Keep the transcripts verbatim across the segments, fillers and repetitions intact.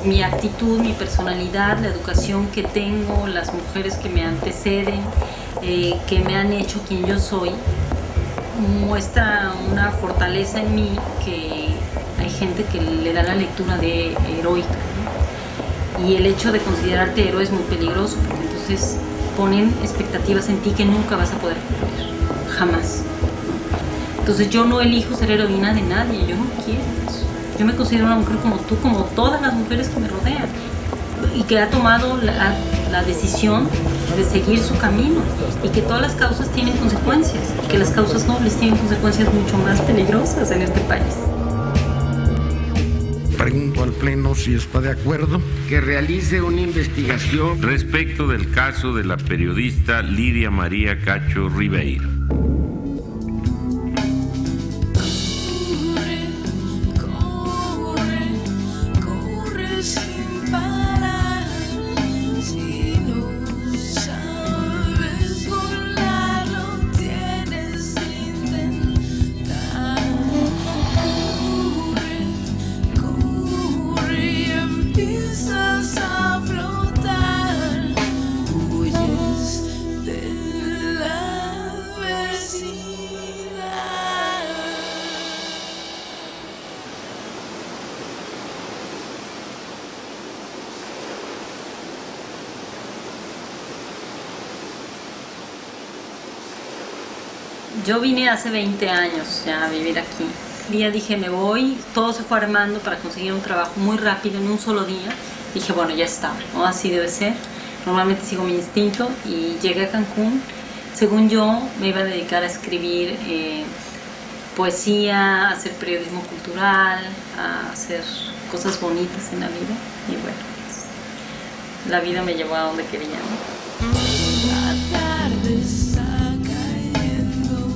mi actitud, mi personalidad, la educación que tengo, las mujeres que me anteceden, eh, que me han hecho quien yo soy, muestra una fortaleza en mí que hay gente que le da la lectura de heroica, ¿no? Y el hecho de considerarte héroe es muy peligroso, porque entonces ponen expectativas en ti que nunca vas a poder cumplir, jamás. Entonces yo no elijo ser heroína de nadie, yo no quiero eso. Yo me considero una mujer como tú, como todas las mujeres que me rodean, y que ha tomado la, la decisión de seguir su camino, y que todas las causas tienen consecuencias, y que las causas nobles tienen consecuencias mucho más peligrosas en este país. Pregunto al Pleno si está de acuerdo que realice una investigación respecto del caso de la periodista Lidia María Cacho Ribeiro. Yo vine hace veinte años ya a vivir aquí. Un día dije, me voy, todo se fue armando para conseguir un trabajo muy rápido en un solo día. Dije, bueno, ya está, ¿no? Así debe ser. Normalmente sigo mi instinto y llegué a Cancún. Según yo, me iba a dedicar a escribir eh, poesía, a hacer periodismo cultural, a hacer cosas bonitas en la vida. Y bueno, pues, la vida me llevó a donde quería, ¿no? La tarde está cayendo,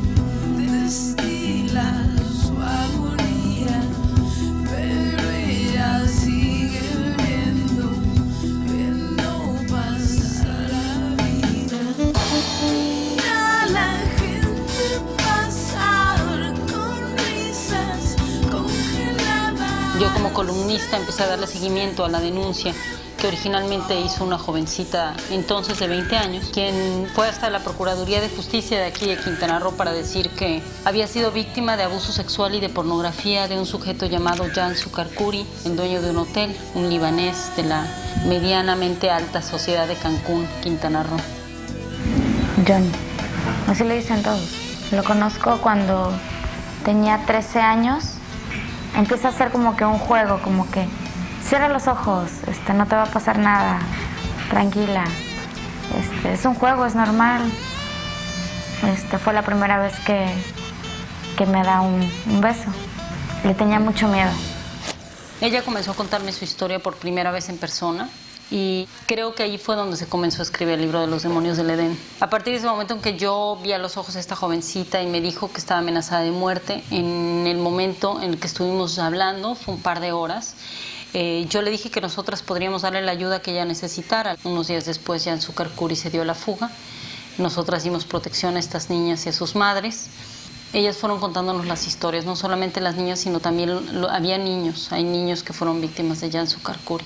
destila su agonía, pero ella sigue viendo, viendo pasar la vida. Mira a la gente pasar con risas congeladas. Yo como columnista empecé a darle seguimiento a la denuncia que originalmente hizo una jovencita entonces de veinte años, quien fue hasta la Procuraduría de Justicia de aquí de Quintana Roo para decir que había sido víctima de abuso sexual y de pornografía de un sujeto llamado Jan Sucarcuri, el dueño de un hotel, un libanés de la medianamente alta sociedad de Cancún, Quintana Roo. Johnny, así le dicen todos. Lo conozco cuando tenía trece años. Empieza a ser como que un juego, como que cierra los ojos, este, no te va a pasar nada, tranquila. Este, es un juego, es normal. Este, fue la primera vez que, que me da un, un beso. Le tenía mucho miedo. Ella comenzó a contarme su historia por primera vez en persona y creo que ahí fue donde se comenzó a escribir el libro de los demonios del Edén. A partir de ese momento en que yo vi a los ojos a esta jovencita y me dijo que estaba amenazada de muerte, en el momento en el que estuvimos hablando, fue un par de horas, Eh, yo le dije que nosotras podríamos darle la ayuda que ella necesitara. Unos días después Jan Sucarcuri se dio a la fuga. Nosotras dimos protección a estas niñas y a sus madres. Ellas fueron contándonos las historias, no solamente las niñas, sino también lo, había niños. Hay niños que fueron víctimas de Jan Sucarcuri.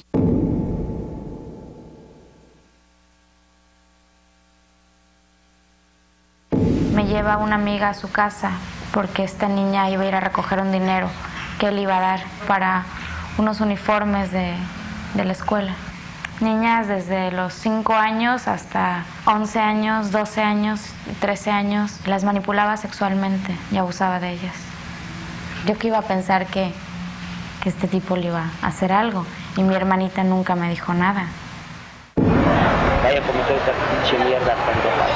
Me lleva una amiga a su casa porque esta niña iba a ir a recoger un dinero que él iba a dar para unos uniformes de, de la escuela. Niñas desde los cinco años hasta once años, doce años, trece años, las manipulaba sexualmente y abusaba de ellas. Yo que iba a pensar que, que este tipo le iba a hacer algo, y mi hermanita nunca me dijo nada. Vaya a cometer esta pinche mierda pendeja.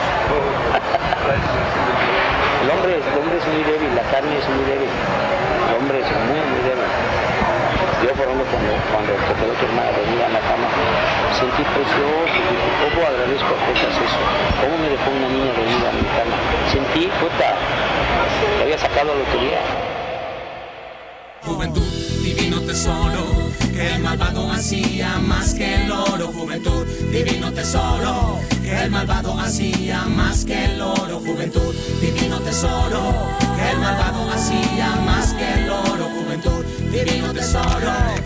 El hombre, el hombre es muy débil, la carne es muy débil. El hombre es muy, muy débil. Yo, por ejemplo, cuando, cuando te quedó tu hermana dormida en la cama, sentí precioso, dije, ¿cómo agradezco a cosas eso? ¿Cómo me dejó una niña dormida en mi cama? Sentí, puta, que había sacado la lotería. Juventud, divino tesoro, que el malvado hacía más que el oro. Juventud, divino tesoro, que el malvado hacía más que el oro. Juventud, divino tesoro, que el malvado hacía más que el oro. Juventud, divino tesoro, que el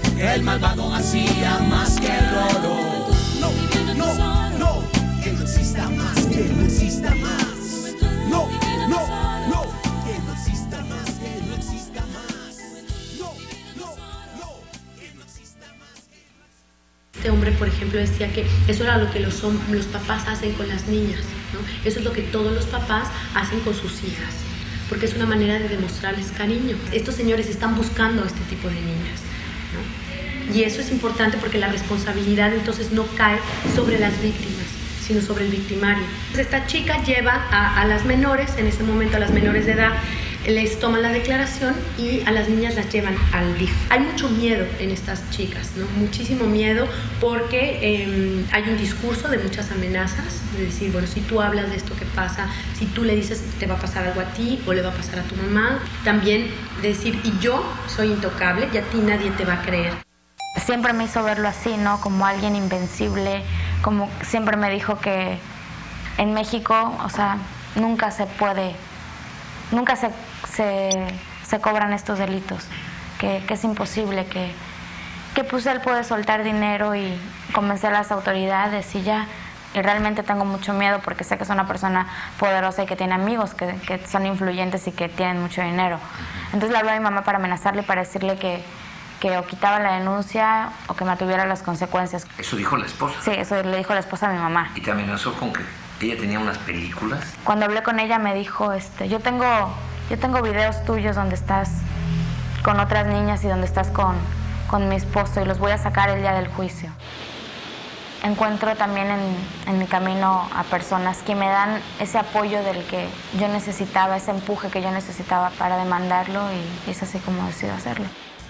malvado hacía más que el oro. No, no, no, que no exista más, que no exista más. No, no, no, que no exista más, que no exista más. No, no, no, que no exista más. Este hombre, por ejemplo, decía que eso era lo que los, los papás hacen con las niñas, ¿no? Eso es lo que todos los papás hacen con sus hijas, porque es una manera de demostrarles cariño. Estos señores están buscando este tipo de niñas, ¿no? Y eso es importante porque la responsabilidad entonces no cae sobre las víctimas, sino sobre el victimario. Esta chica lleva a, a las menores, en ese momento a las menores de edad, les toman la declaración y a las niñas las llevan al D I F. Hay mucho miedo en estas chicas, ¿no? Muchísimo miedo porque eh, hay un discurso de muchas amenazas, de decir, bueno, si tú hablas de esto que pasa, si tú le dices te va a pasar algo a ti o le va a pasar a tu mamá, también de decir, y yo soy intocable y a ti nadie te va a creer. Siempre me hizo verlo así, ¿no? Como alguien invencible, como siempre me dijo que en México, o sea, nunca se puede, nunca se, se, se cobran estos delitos, que, que es imposible, que, que pues él puede soltar dinero y convencer a las autoridades y ya. Y realmente tengo mucho miedo porque sé que es una persona poderosa y que tiene amigos que, que son influyentes y que tienen mucho dinero. Entonces le hablé a mi mamá para amenazarle, para decirle que que o quitaba la denuncia o que me tuviera las consecuencias. ¿Eso dijo la esposa? Sí, eso le dijo la esposa a mi mamá. ¿Y te amenazó con que ella tenía unas películas? Cuando hablé con ella me dijo, este, yo tengo, yo tengo videos tuyos donde estás con otras niñas y donde estás con, con mi esposo y los voy a sacar el día del juicio. Encuentro también en, en mi camino a personas que me dan ese apoyo del que yo necesitaba, ese empuje que yo necesitaba para demandarlo y, y es así como decido hacerlo.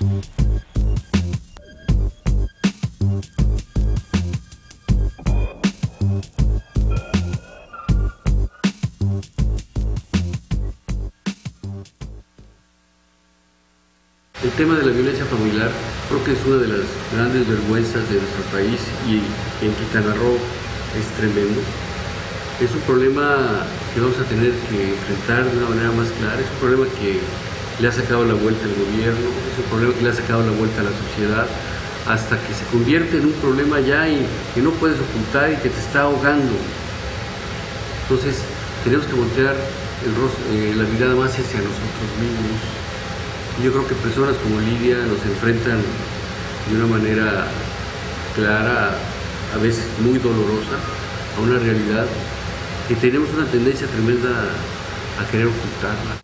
El tema de la violencia familiar creo que es una de las grandes vergüenzas de nuestro país y en Quintana Roo es tremendo. Es un problema que vamos a tener que enfrentar de una manera más clara, es un problema que le ha sacado la vuelta al gobierno, es un problema que le ha sacado la vuelta a la sociedad, hasta que se convierte en un problema ya y que no puedes ocultar y que te está ahogando. Entonces tenemos que voltear el rostro, eh, la mirada más hacia nosotros mismos. Yo creo que personas como Lidia nos enfrentan de una manera clara, a veces muy dolorosa, a una realidad que tenemos una tendencia tremenda a querer ocultarla.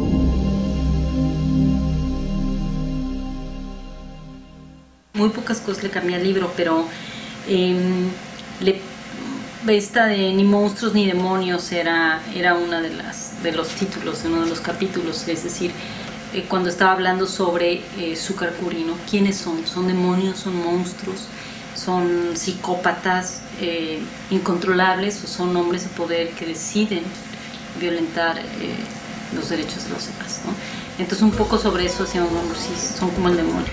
Muy pocas cosas le cambié al libro, pero eh, le, esta de Ni monstruos ni demonios era, era una de, las, de los títulos, uno de los capítulos, es decir, eh, cuando estaba hablando sobre eh, Xúcar Kuri, ¿no? ¿Quiénes son? ¿Son demonios? ¿Son monstruos? ¿Son psicópatas eh, incontrolables o son hombres de poder que deciden violentar eh, los derechos de los demás, ¿no? Entonces un poco sobre eso hacíamos, bueno, sí, son como el demonio.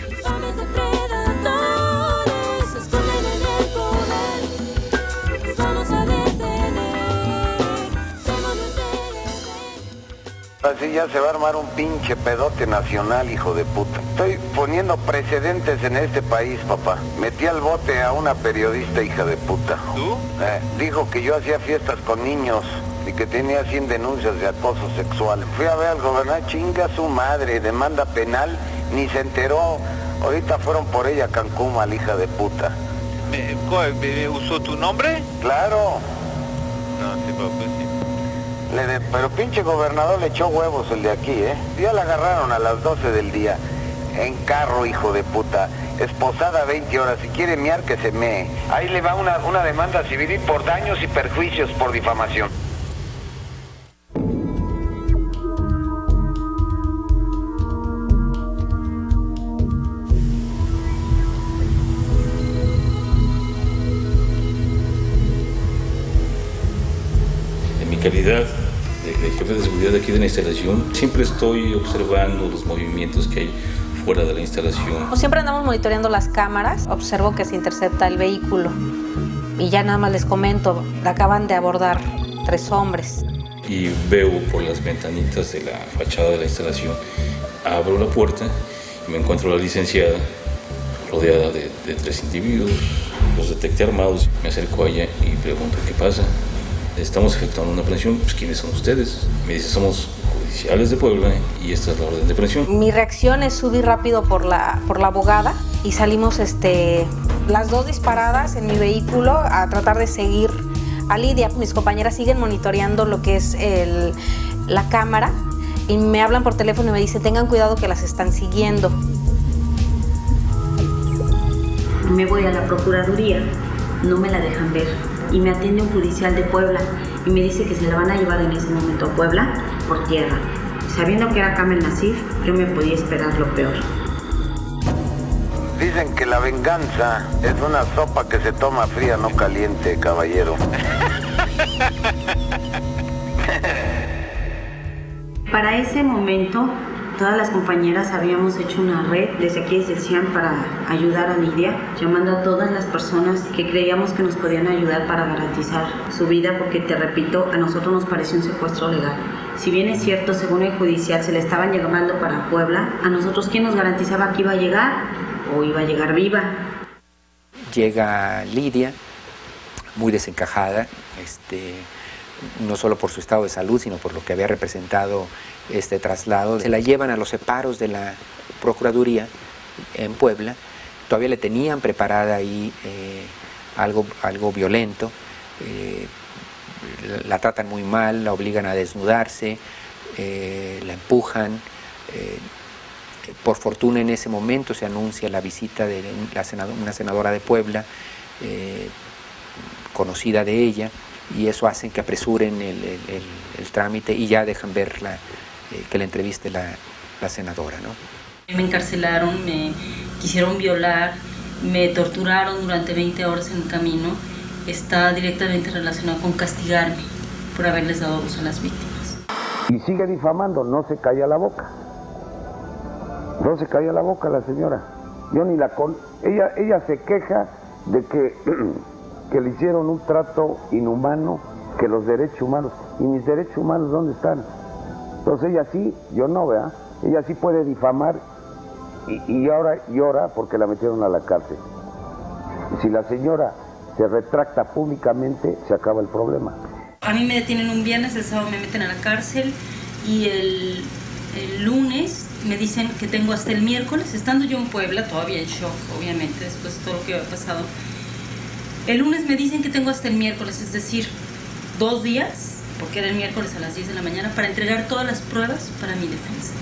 Así ya se va a armar un pinche pedote nacional, hijo de puta. Estoy poniendo precedentes en este país, papá. Metí al bote a una periodista, hija de puta. ¿Tú? Eh, dijo que yo hacía fiestas con niños y que tenía cien denuncias de acoso sexual. Fui a ver al gobernador, chinga su madre, demanda penal, ni se enteró. Ahorita fueron por ella a Cancún, mal hija de puta. ¿Me, me usó tu nombre? Claro. No, sí, papá, sí. Le de, pero pinche gobernador le echó huevos el de aquí, ¿eh? Ya la agarraron a las doce del día, en carro, hijo de puta, esposada veinte horas, si quiere miar que se mee. Ahí le va una, una demanda civil por daños y perjuicios por difamación. En mi calidad de, de jefe de seguridad aquí de la instalación, siempre estoy observando los movimientos que hay fuera de la instalación. Siempre andamos monitoreando las cámaras, observo que se intercepta el vehículo y ya nada más les comento, acaban de abordar tres hombres. Y veo por las ventanitas de la fachada de la instalación, abro la puerta y me encuentro a la licenciada rodeada de, de tres individuos. Los detecté armados, me acerco a ella y pregunto qué pasa. Estamos efectuando una aprehensión, pues ¿quiénes son ustedes? Me dice, somos judiciales de Puebla y esta es la orden de aprehensión. Mi reacción es subir rápido por la, por la abogada y salimos este, las dos disparadas en mi vehículo a tratar de seguir a Lidia. Mis compañeras siguen monitoreando lo que es el, la cámara y me hablan por teléfono y me dicen, tengan cuidado que las están siguiendo. Me voy a la Procuraduría, no me la dejan ver. Y me atiende un judicial de Puebla y me dice que se la van a llevar en ese momento a Puebla por tierra. Sabiendo que era Kamel Nasif, yo me podía esperar lo peor. Dicen que la venganza es una sopa que se toma fría, no caliente, caballero. Para ese momento, todas las compañeras habíamos hecho una red desde aquí desde CIAN para ayudar a Lidia, llamando a todas las personas que creíamos que nos podían ayudar para garantizar su vida, porque te repito, a nosotros nos pareció un secuestro legal. Si bien es cierto, según el judicial se le estaban llamando para Puebla, a nosotros ¿quién nos garantizaba que iba a llegar o iba a llegar viva? Llega Lidia, muy desencajada, este, no solo por su estado de salud, sino por lo que había representado este traslado. Se la llevan a los separos de la Procuraduría en Puebla. Todavía le tenían preparada ahí eh, algo, algo violento. Eh, la tratan muy mal, la obligan a desnudarse, eh, la empujan. Eh, por fortuna en ese momento se anuncia la visita de la senadora, una senadora de Puebla, eh, conocida de ella, y eso hace que apresuren el, el, el, el trámite y ya dejan ver la, eh, que la entreviste la, la senadora, ¿no? Me encarcelaron, me quisieron violar, me torturaron durante veinte horas en el camino. Está directamente relacionado con castigarme por haberles dado voz a las víctimas. Y sigue difamando, no se calla la boca. No se calla la boca la señora. Yo ni la con... Ella, ella se queja de que... que le hicieron un trato inhumano, que los derechos humanos, y mis derechos humanos, ¿dónde están? Entonces ella sí, yo no, ¿verdad? Ella sí puede difamar y, y ahora llora porque la metieron a la cárcel. Y si la señora se retracta públicamente, se acaba el problema. A mí me detienen un viernes, el sábado me meten a la cárcel y el, el lunes me dicen que tengo hasta el miércoles, estando yo en Puebla, todavía en shock, obviamente, después de todo lo que había pasado. El lunes me dicen que tengo hasta el miércoles, es decir, dos días, porque era el miércoles a las diez de la mañana, para entregar todas las pruebas para mi defensa.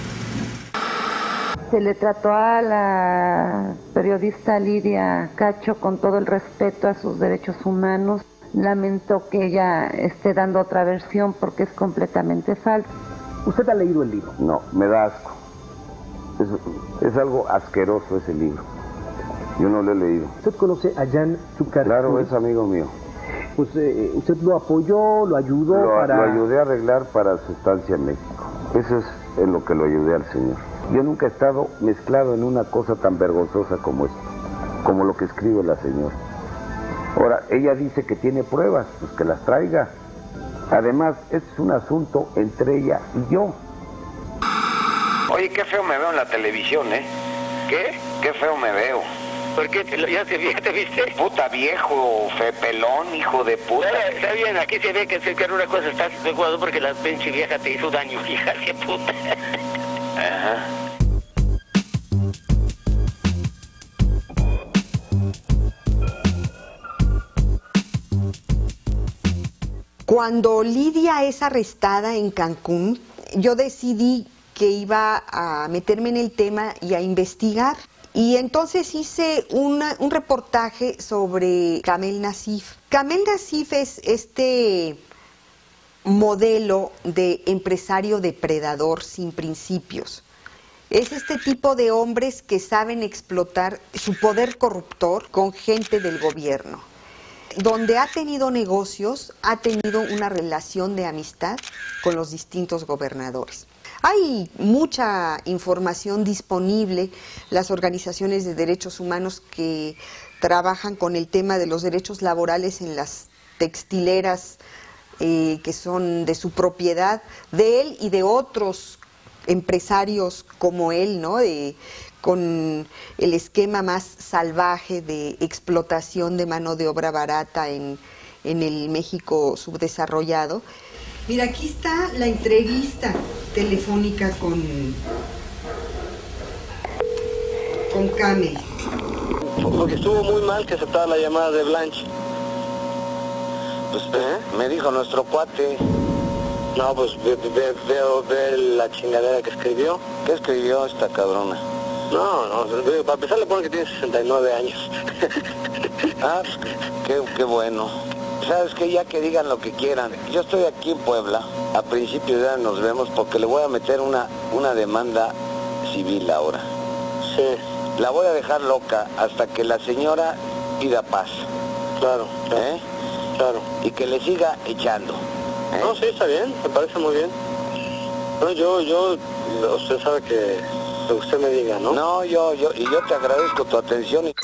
Se le trató a la periodista Lidia Cacho con todo el respeto a sus derechos humanos. Lamento que ella esté dando otra versión porque es completamente falso. ¿Usted ha leído el libro? No, me da asco. Es, es algo asqueroso ese libro. Yo no lo he leído. ¿Usted conoce a Jan Chucar? Claro, es amigo mío. Pues eh, usted lo apoyó, lo ayudó lo, para... Lo ayudé a arreglar para su estancia en México. Eso es en lo que lo ayudé al señor. Yo nunca he estado mezclado en una cosa tan vergonzosa como esto, como lo que escribe la señora. Ahora, ella dice que tiene pruebas, pues que las traiga. Además, este es un asunto entre ella y yo. Oye, qué feo me veo en la televisión, ¿eh? ¿Qué? Qué feo me veo. ¿Por qué? ¿Ya te, ya te viste? Puta viejo, fe pelón, hijo de puta. Bueno, está bien, aquí se ve que, que en una cosa estás de acuerdo porque la pinche vieja te hizo daño, hija de puta. Ajá. Cuando Lidia es arrestada en Cancún, yo decidí que iba a meterme en el tema y a investigar. Y entonces hice una, un reportaje sobre Kamel Nasif. Kamel Nasif es este modelo de empresario depredador sin principios. Es este tipo de hombres que saben explotar su poder corruptor con gente del gobierno. Donde ha tenido negocios, ha tenido una relación de amistad con los distintos gobernadores. Hay mucha información disponible, las organizaciones de derechos humanos que trabajan con el tema de los derechos laborales en las textileras eh, que son de su propiedad, de él y de otros empresarios como él, ¿no? De, con el esquema más salvaje de explotación de mano de obra barata en, en el México subdesarrollado. Mira, aquí está la entrevista telefónica con, con Camel. Porque estuvo muy mal que aceptara la llamada de Blanche. Pues ¿eh? me dijo nuestro cuate. No, pues ve, ve, veo ve la chingadera que escribió. ¿Qué escribió esta cabrona? No, no, para empezar le ponen que tiene sesenta y nueve años. Ah, qué, qué bueno. ¿Sabes qué? Ya que digan lo que quieran. Yo estoy aquí en Puebla. A principios de año nos vemos porque le voy a meter una, una demanda civil ahora. Sí. La voy a dejar loca hasta que la señora pida paz. Claro. ¿Eh? Claro. Y que le siga echando. ¿eh? No, sí, está bien, me parece muy bien. No, yo, yo, usted sabe que lo que usted me diga, ¿no? No, yo, yo, y yo te agradezco tu atención. Y...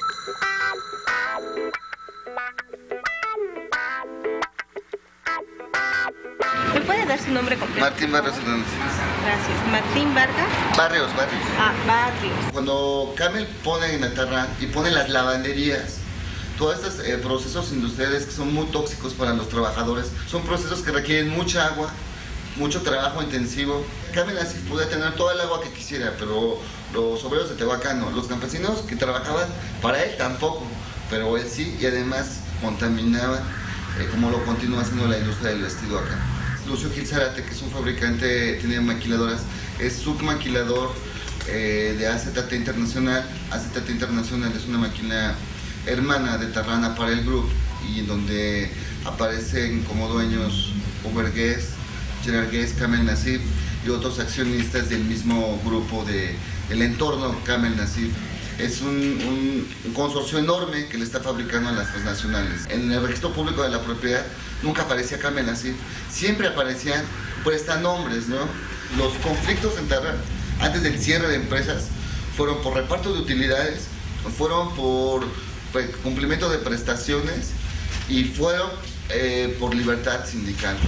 ¿Me puede dar su nombre completo? Martín Barrios Hernández. Gracias. ¿Martín Vargas? Barrios, Barrios. Ah, Barrios. Cuando Camel pone en Atarrán y pone las lavanderías, todos estos eh, procesos industriales que son muy tóxicos para los trabajadores, son procesos que requieren mucha agua, mucho trabajo intensivo. Camel así podía tener toda el agua que quisiera, pero los obreros de Tehuacán no, los campesinos que trabajaban para él tampoco, pero él sí, y además contaminaban, eh, como lo continúa haciendo la industria del vestido acá. Lucio Gil Zárate, que es un fabricante, tiene maquiladoras, es submaquilador eh, de A Z T Internacional. A Z T Internacional es una máquina hermana de Tarrana para el grupo, y en donde aparecen como dueños Uber Guest, Gerard Guest, Camel Nassif y otros accionistas del mismo grupo de, del entorno Camel Nassif. Es un, un, un consorcio enorme que le está fabricando a las transnacionales. En el registro público de la propiedad nunca aparecía Camel Nassif, siempre aparecían prestanombres, ¿no? Los conflictos en Tarrán antes del cierre de empresas fueron por reparto de utilidades, fueron por pues, cumplimiento de prestaciones y fueron eh, por libertad sindical.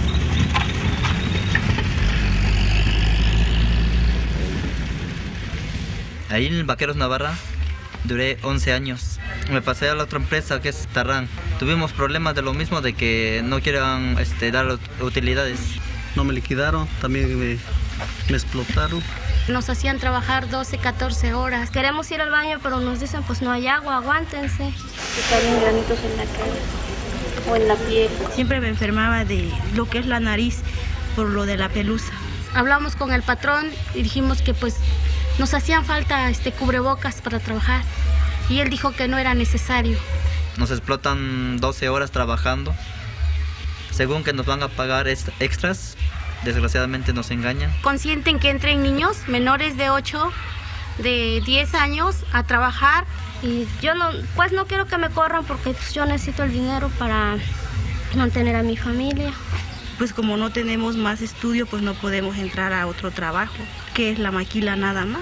Ahí en el Vaqueros Navarra duré once años. Me pasé a la otra empresa que es Tarrán. Tuvimos problemas de lo mismo, de que no quieran este, dar utilidades. No me liquidaron, también me, me explotaron. Nos hacían trabajar doce, catorce horas. Queremos ir al baño, pero nos dicen, pues no hay agua, aguántense. Que salen granitos en la cara o en la piel. Siempre me enfermaba de lo que es la nariz por lo de la pelusa. Hablamos con el patrón y dijimos que pues nos hacían falta este cubrebocas para trabajar, y él dijo que no era necesario. Nos explotan doce horas trabajando, según que nos van a pagar extras, desgraciadamente nos engañan. Consienten que entren niños menores de ocho, de diez años a trabajar, y yo no, pues no quiero que me corran porque pues, yo necesito el dinero para mantener a mi familia. Pues como no tenemos más estudio, pues no podemos entrar a otro trabajo, que es la maquila nada más.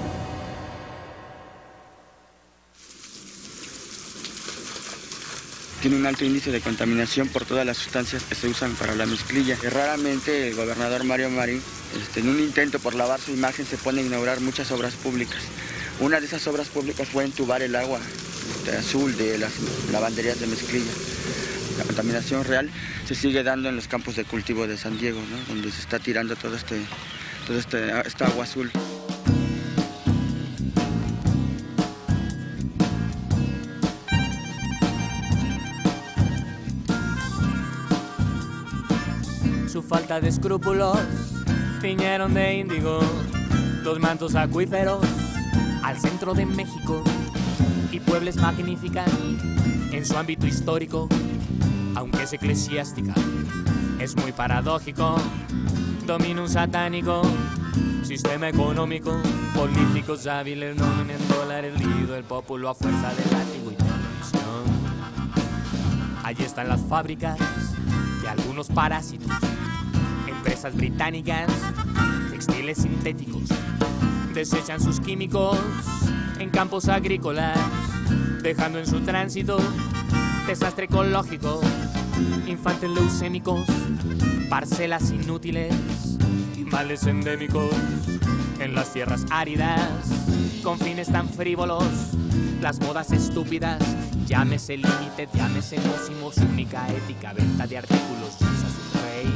Tiene un alto índice de contaminación por todas las sustancias que se usan para la mezclilla. Y raramente el gobernador Mario Marín, este, en un intento por lavar su imagen, se pone a inaugurar muchas obras públicas. Una de esas obras públicas fue entubar el agua este, azul de las lavanderías de mezclilla. La contaminación real se sigue dando en los campos de cultivo de San Diego, ¿no? Donde se está tirando todo este, todo este, esta agua azul. Su falta de escrúpulos tiñeron de índigo los mantos acuíferos al centro de México, y Puebla es magnífica en su ámbito histórico, aunque es eclesiástica, es muy paradójico. Dominio satánico, sistema económico, políticos hábiles, nomen en dólares, lío el pueblo a fuerza de látigo y televisión. Allí están las fábricas de algunos parásitos, empresas británicas, textiles sintéticos, desechan sus químicos en campos agrícolas, dejando en su tránsito desastre ecológico, infantes leucémicos, parcelas inútiles y males endémicos. en las tierras áridas, con fines tan frívolos, las modas estúpidas, llámese límite, llámese nósimos, única ética, venta de artículos, Jesus es rey.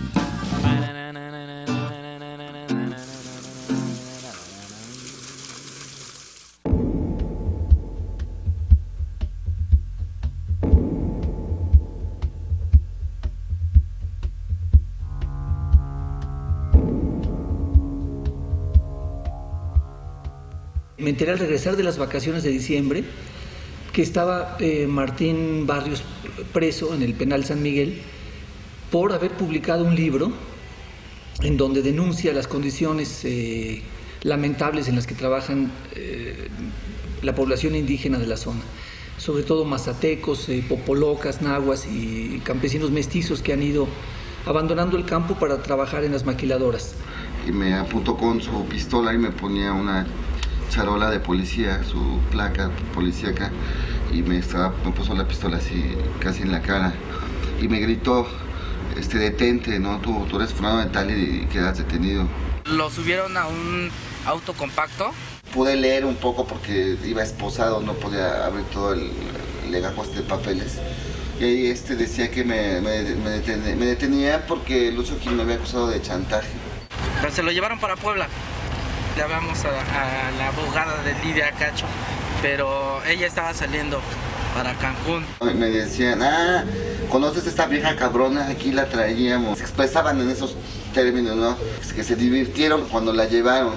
Me enteré al regresar de las vacaciones de diciembre que estaba eh, Martín Barrios preso en el penal San Miguel por haber publicado un libro en donde denuncia las condiciones eh, lamentables en las que trabajan eh, la población indígena de la zona, sobre todo mazatecos, eh, popolocas, nahuas y campesinos mestizos que han ido abandonando el campo para trabajar en las maquiladoras. Y me apuntó con su pistola y me ponía una charola de policía, su placa policíaca, y me, estaba, me puso la pistola así casi en la cara y me gritó, este, detente, ¿no? Tú, tú eres fulano de tal y, y quedas detenido. Lo subieron a un auto compacto. Pude leer un poco porque iba esposado, no podía abrir todo el, el legajo este de papeles. Y ahí este decía que me, me, me, detenía, me detenía porque Lucio Gil me había acusado de chantaje. Pero se lo llevaron para Puebla. Le hablamos a, a la abogada de Lidia Cacho, pero ella estaba saliendo para Cancún. Me decían, ah, ¿conoces a esta vieja cabrona? Aquí la traíamos. Se expresaban en esos términos, ¿no? Que se divirtieron cuando la llevaron.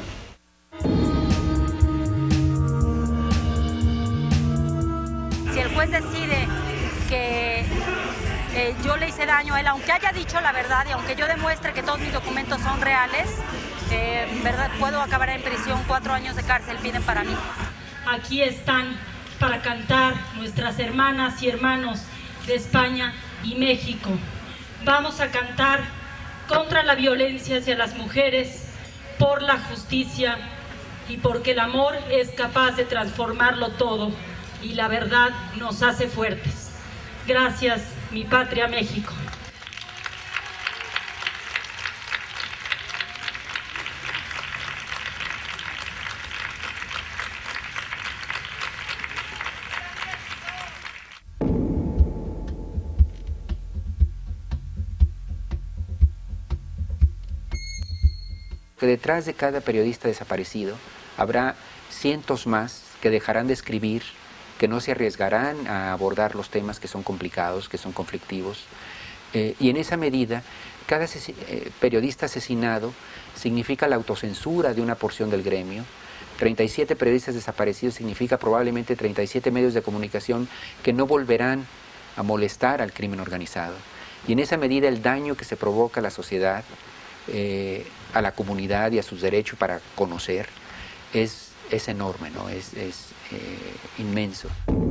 Si el juez decide que eh, yo le hice daño a él, aunque haya dicho la verdad y aunque yo demuestre que todos mis documentos son reales, Eh, verdad, puedo acabar en prisión, cuatro años de cárcel piden para mí. Aquí están para cantar nuestras hermanas y hermanos de España y México. Vamos a cantar contra la violencia hacia las mujeres, por la justicia y porque el amor es capaz de transformarlo todo y la verdad nos hace fuertes. Gracias, mi patria México. Que detrás de cada periodista desaparecido habrá cientos más que dejarán de escribir, que no se arriesgarán a abordar los temas que son complicados, que son conflictivos. Eh, y en esa medida, cada ases- eh, periodista asesinado significa la autocensura de una porción del gremio. treinta y siete periodistas desaparecidos significa probablemente treinta y siete medios de comunicación que no volverán a molestar al crimen organizado. Y en esa medida el daño que se provoca a la sociedad, Eh, a la comunidad y a sus derechos para conocer es, es enorme, ¿no? Es, es eh, inmenso.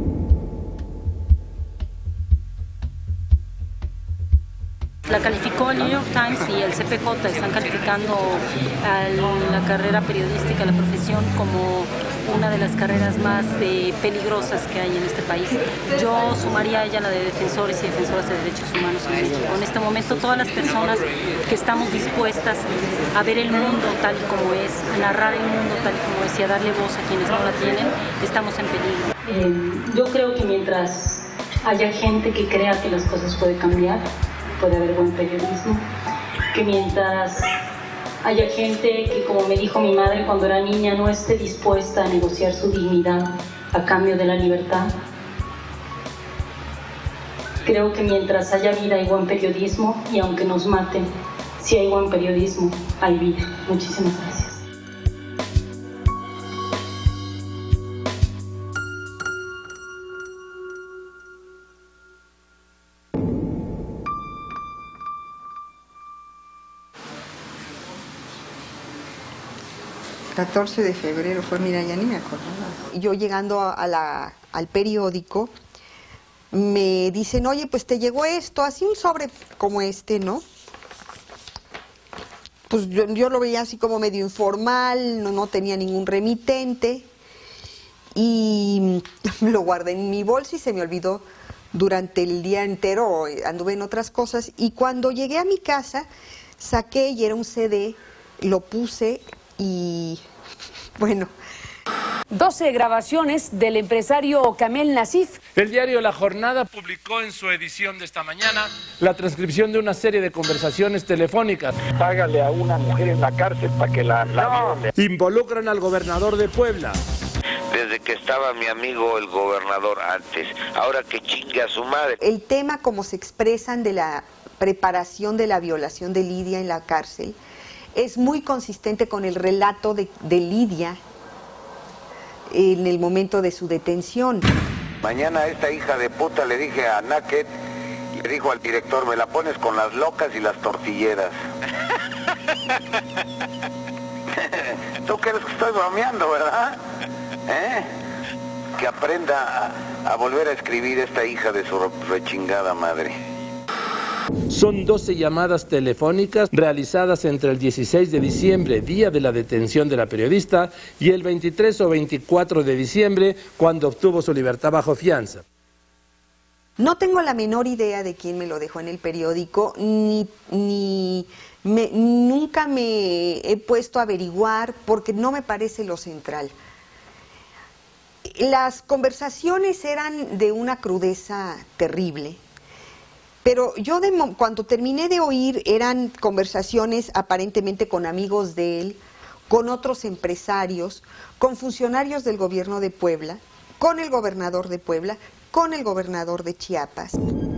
La calificó el New York Times y el C P J, están calificando a la carrera periodística, la profesión, como una de las carreras más eh, peligrosas que hay en este país. Yo sumaría a ella la de defensores y defensoras de derechos humanos en México. En este momento todas las personas que estamos dispuestas a ver el mundo tal y como es, a narrar el mundo tal y como es y a darle voz a quienes no la tienen, estamos en peligro. Eh, yo creo que mientras haya gente que crea que las cosas pueden cambiar, puede haber buen periodismo, que mientras haya gente que, como me dijo mi madre cuando era niña, no esté dispuesta a negociar su dignidad a cambio de la libertad. Creo que mientras haya vida hay buen periodismo y aunque nos maten, si hay buen periodismo, hay vida. Muchísimas gracias. catorce de febrero fue, mira, ya ni me acordaba. Yo llegando a la, al periódico, me dicen, oye, pues te llegó esto, así un sobre como este, ¿no? Pues yo, yo lo veía así como medio informal, no, no tenía ningún remitente, y lo guardé en mi bolsa y se me olvidó durante el día entero, anduve en otras cosas, y cuando llegué a mi casa, saqué y era un C D, lo puse y bueno. doce grabaciones del empresario Kamel Nasif. El diario La Jornada publicó en su edición de esta mañana la transcripción de una serie de conversaciones telefónicas. Págale a una mujer en la cárcel para que la, la viole. Involucran al gobernador de Puebla. Desde que estaba mi amigo el gobernador antes, ahora que chingue a su madre. El tema como se expresan de la preparación de la violación de Lidia en la cárcel es muy consistente con el relato de, de Lidia en el momento de su detención. Mañana a esta hija de puta le dije a Naked, le dijo al director, me la pones con las locas y las tortilleras. ¿Tú crees que estoy bromeando, verdad? ¿Eh? Que aprenda a, a volver a escribir esta hija de su rechingada madre. Son doce llamadas telefónicas realizadas entre el dieciséis de diciembre, día de la detención de la periodista, y el veintitrés o veinticuatro de diciembre, cuando obtuvo su libertad bajo fianza. No tengo la menor idea de quién me lo dejó en el periódico, ni, ni me, nunca me he puesto a averiguar, porque no me parece lo central. Las conversaciones eran de una crudeza terrible. Pero yo de, cuando terminé de oír eran conversaciones aparentemente con amigos de él, con otros empresarios, con funcionarios del gobierno de Puebla, con el gobernador de Puebla, con el gobernador de Chiapas.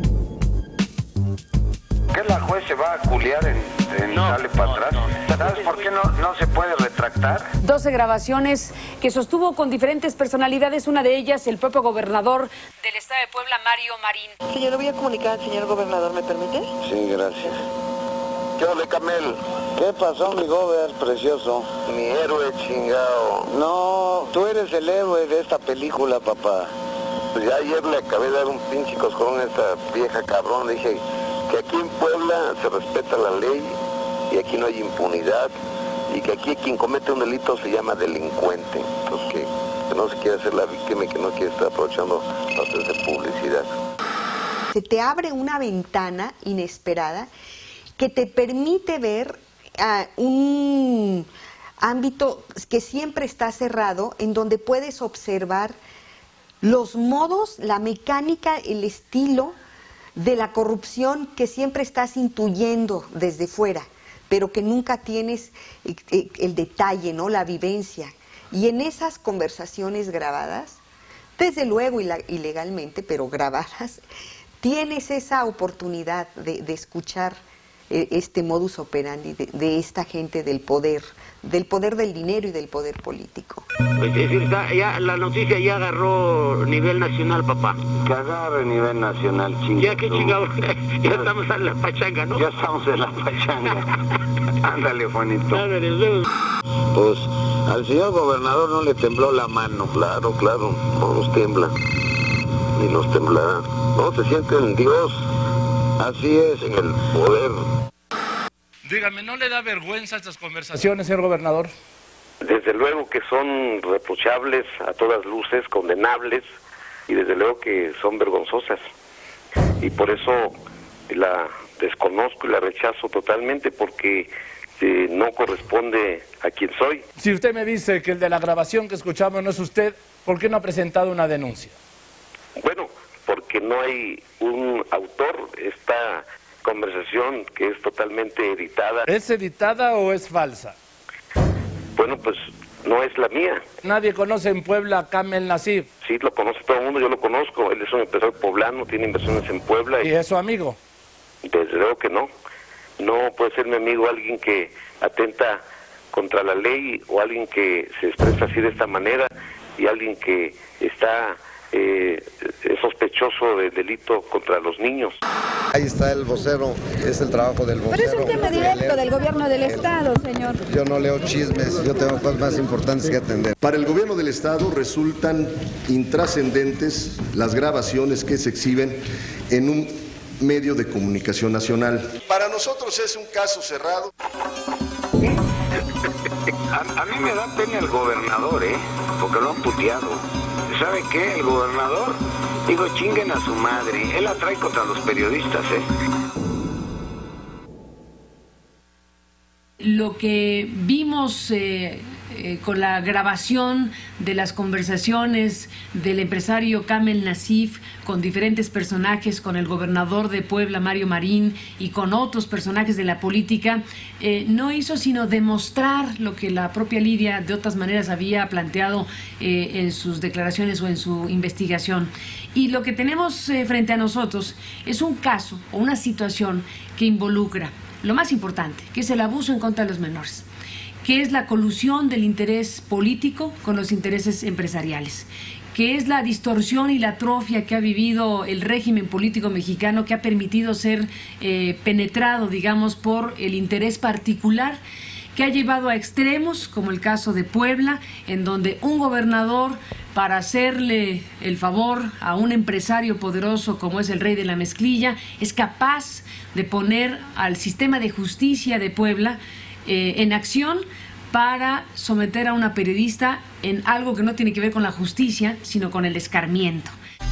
¿Qué la juez se va a culiar en, en no, Dale para no, atrás? No. ¿Sabes por qué no, no se puede retractar? doce grabaciones que sostuvo con diferentes personalidades, una de ellas el propio gobernador del estado de Puebla, Mario Marín. Señor, lo voy a comunicar al señor gobernador, ¿me permite? Sí, gracias. ¿Qué ole, Kamel? ¿Qué pasó, mi gober precioso? Mi héroe chingado. No, tú eres el héroe de esta película, papá. Pues ya ayer le acabé de dar un pinche coscorrón a esta vieja cabrón, le dije que aquí en Puebla se respeta la ley y aquí no hay impunidad y que aquí quien comete un delito se llama delincuente. Entonces que, que no se quiere hacer la víctima y que no quiere estar aprovechando para hacerse publicidad. Se te abre una ventana inesperada que te permite ver uh, un ámbito que siempre está cerrado, en donde puedes observar los modos, la mecánica, el estilo de la corrupción que siempre estás intuyendo desde fuera, pero que nunca tienes el detalle, ¿no? La vivencia. Y en esas conversaciones grabadas, desde luego ilegalmente, pero grabadas, tienes esa oportunidad de, de escuchar este modus operandi de, de esta gente del poder, del poder del dinero y del poder político. Es decir, ya, la noticia ya agarró nivel nacional, papá. Que agarre nivel nacional, chingado. Ya que chingado, ya estamos en la pachanga, ¿no? Ya estamos en la pachanga. Ándale, Juanito. Ándale, pues al señor gobernador no le tembló la mano. Claro, claro, no nos tiembla, ni nos temblará. No se siente en Dios. Así es, en el poder. Dígame, ¿no le da vergüenza estas conversaciones, señor gobernador? Desde luego que son reprochables, a todas luces, condenables, y desde luego que son vergonzosas. Y por eso la desconozco y la rechazo totalmente, porque eh, no corresponde a quien soy. Si usted me dice que el de la grabación que escuchamos no es usted, ¿por qué no ha presentado una denuncia? Bueno, porque no hay un autor. Esta conversación que es totalmente editada. ¿Es editada o es falsa? Bueno, pues no es la mía. ¿Nadie conoce en Puebla a Kamel Nasif? Sí, lo conoce todo el mundo, yo lo conozco. Él es un empresario poblano, tiene inversiones en Puebla. ¿Y es su amigo? Desde luego que no. No puede ser mi amigo alguien que atenta contra la ley o alguien que se expresa así de esta manera y alguien que está eh, es sospechoso de delito contra los niños. Ahí está el vocero, es el trabajo del vocero. Pero es un tema directo del gobierno del Estado, señor. Yo no leo chismes, yo tengo cosas más importantes que atender. Para el gobierno del Estado resultan intrascendentes las grabaciones que se exhiben en un medio de comunicación nacional. Para nosotros es un caso cerrado. A, a mí me da pena el gobernador, ¿eh? Porque lo han puteado. ¿Sabe qué? El gobernador, digo, chinguen a su madre. Él la trae contra los periodistas, ¿eh? Lo que vimos eh, eh, con la grabación de las conversaciones del empresario Kamel Nasif con diferentes personajes, con el gobernador de Puebla, Mario Marín, y con otros personajes de la política, eh, no hizo sino demostrar lo que la propia Lidia de otras maneras había planteado eh, en sus declaraciones o en su investigación. Y lo que tenemos eh, frente a nosotros es un caso o una situación que involucra lo más importante, que es el abuso en contra de los menores, que es la colusión del interés político con los intereses empresariales, que es la distorsión y la atrofia que ha vivido el régimen político mexicano, que ha permitido ser eh, penetrado, digamos, por el interés particular, que ha llevado a extremos, como el caso de Puebla, en donde un gobernador, para hacerle el favor a un empresario poderoso como es el Rey de la Mezclilla, es capaz de poner al sistema de justicia de Puebla eh, en acción para someter a una periodista en algo que no tiene que ver con la justicia, sino con el escarmiento.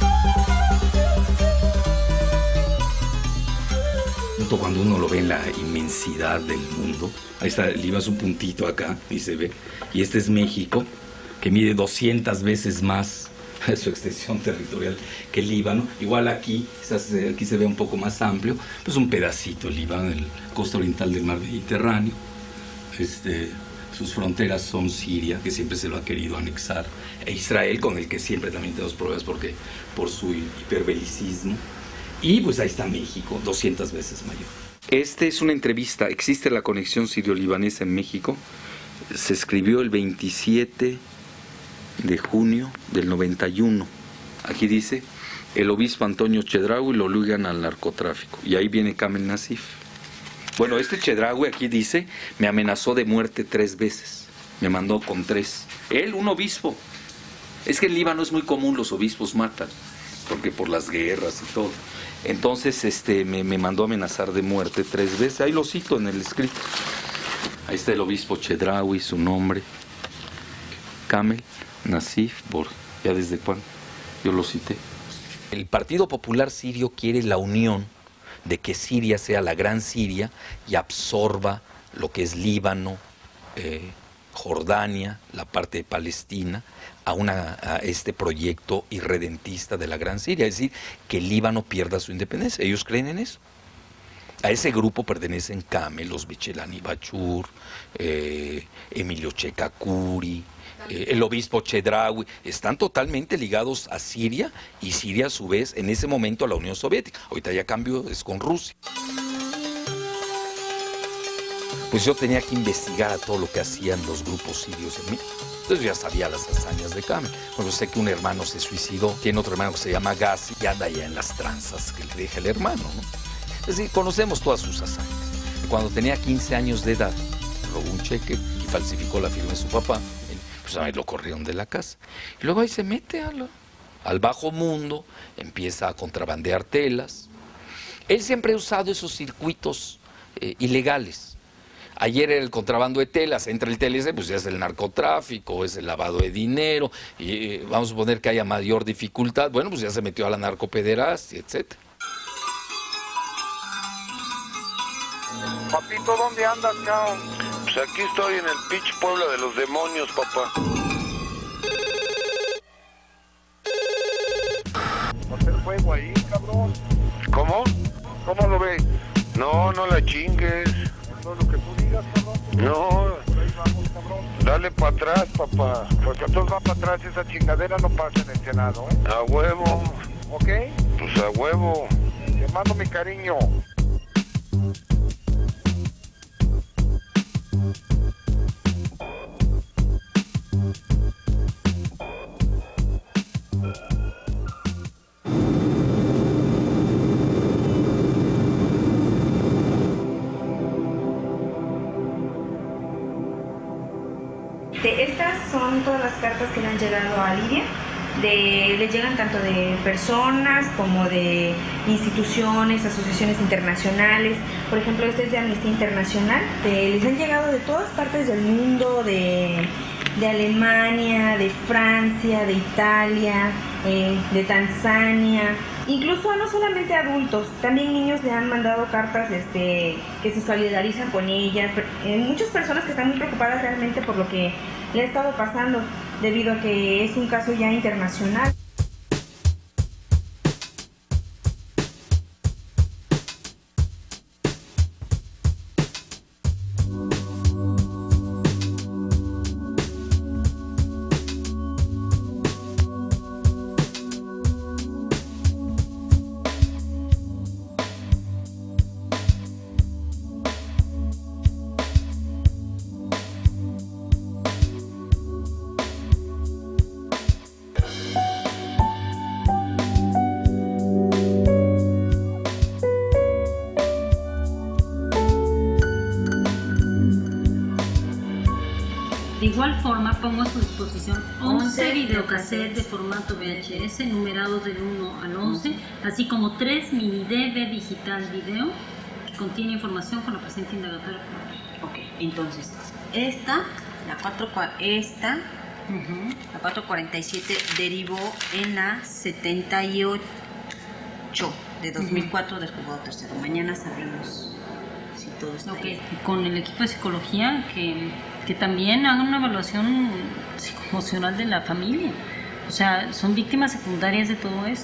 Cuando uno lo ve en la inmensidad del mundo, ahí está, le iba su puntito acá y se ve, y este es México, que mide doscientas veces más su extensión territorial que el Líbano. Igual aquí, aquí se ve un poco más amplio, pues un pedacito el Líbano, el costa oriental del mar Mediterráneo. Este, sus fronteras son Siria, que siempre se lo ha querido anexar, e Israel, con el que siempre también tenemos problemas porque, por su hiperbelicismo. Y pues ahí está México, doscientas veces mayor. Esta es una entrevista, existe la conexión sirio-libanesa en México, se escribió el veintisiete de junio del noventa y uno. Aquí dice, el obispo Antonio Chedraui lo ligan al narcotráfico, y ahí viene Kamel Nasif. Bueno, este Chedraui aquí dice, me amenazó de muerte tres veces, me mandó con tres. Él, un obispo. Es que en Líbano es muy común, los obispos matan, porque por las guerras y todo. Entonces este, me, me mandó a amenazar de muerte tres veces. Ahí lo cito en el escrito. Ahí está el obispo Chedraui, su nombre. Kamel Nasif Borja. ¿Ya desde cuándo? Yo lo cité. El Partido Popular Sirio quiere la unión de que Siria sea la gran Siria y absorba lo que es Líbano, eh, Jordania, la parte de Palestina, a, una, a este proyecto irredentista de la Gran Siria, es decir, que el Líbano pierda su independencia. Ellos creen en eso. A ese grupo pertenecen Kamel, los Bechelani Bachur, eh, Emilio Checacuri, eh, el obispo Chedraui. Están totalmente ligados a Siria, y Siria a su vez en ese momento a la Unión Soviética. Ahorita ya cambió, es con Rusia. Pues yo tenía que investigar a todo lo que hacían los grupos sirios en México. Entonces yo ya sabía las hazañas de Kamel. Bueno, sé que un hermano se suicidó, tiene otro hermano que se llama Gassi, y anda ya en las tranzas que le deja el hermano, ¿no? Es decir, conocemos todas sus hazañas. Cuando tenía quince años de edad, robó un cheque y falsificó la firma de su papá. Pues a mí lo corrieron de la casa. Y luego ahí se mete a la, al bajo mundo, empieza a contrabandear telas. Él siempre ha usado esos circuitos eh, ilegales. Ayer era el contrabando de telas, entra el T L C, pues ya es el narcotráfico, es el lavado de dinero, y eh, vamos a suponer que haya mayor dificultad, bueno, pues ya se metió a la narcopederastia, etcétera. Papito, ¿dónde andas, cabrón? Pues aquí estoy en el pitch Puebla de los demonios, papá. Hacer fuego ahí, cabrón. ¿Cómo? ¿Cómo lo ves? No, no la chingues. Todo lo que tú digas, cabrón. No. Por ahí vamos, cabrón. Dale para atrás, papá. Pues entonces va para atrás, esa chingadera no pasa en el Senado, ¿eh? A huevo. ¿Ok? Pues a huevo. Te mando mi cariño. Estas son todas las cartas que le han llegado a Lidia. de, les llegan tanto de personas como de instituciones, asociaciones internacionales. Por ejemplo, este es de Amnistía Internacional. De, les han llegado de todas partes del mundo, de, de Alemania, de Francia, de Italia, eh, de Tanzania. Incluso no solamente adultos, también niños le han mandado cartas este, que se solidarizan con ellas. Eh, muchas personas que están muy preocupadas realmente por lo que le ha estado pasando, debido a que es un caso ya internacional. De igual forma, pongo a su disposición once videocassettes de formato V H S numerados del uno al once, así como tres mini D V digital video que contiene información con la presente indagatoria. Ok, entonces, esta, la cuatro, esta, uh-huh. la cuatro cuarenta y siete derivó en la setenta y ocho de dos mil cuatro uh-huh. del juzgado tercero. Mañana sabremos si todo está okay. bien. Con el equipo de psicología que... que también hagan una evaluación psicoemocional de la familia. O sea, son víctimas secundarias de todo esto.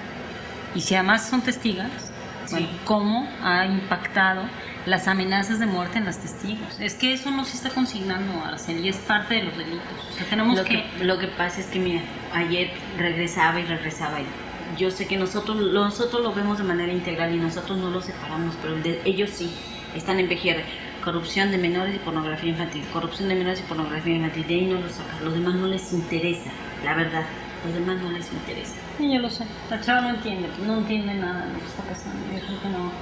Y si además son testigas, sí. bueno, ¿cómo ha impactado las amenazas de muerte en las testigos? Es que eso no se está consignando, Araceli, y es parte de los delitos. O sea, tenemos lo que... que... Lo que pasa es que, mira, ayer regresaba y regresaba y yo sé que nosotros, nosotros lo vemos de manera integral y nosotros no lo separamos, pero de, ellos sí están en P G R. Corrupción de menores y pornografía infantil, corrupción de menores y pornografía infantil, de ahí no lo sacan, los demás no les interesa, la verdad, los demás no les interesa. Sí, yo lo sé, la chava no entiende, no entiende nada de lo que está pasando, yo creo que no.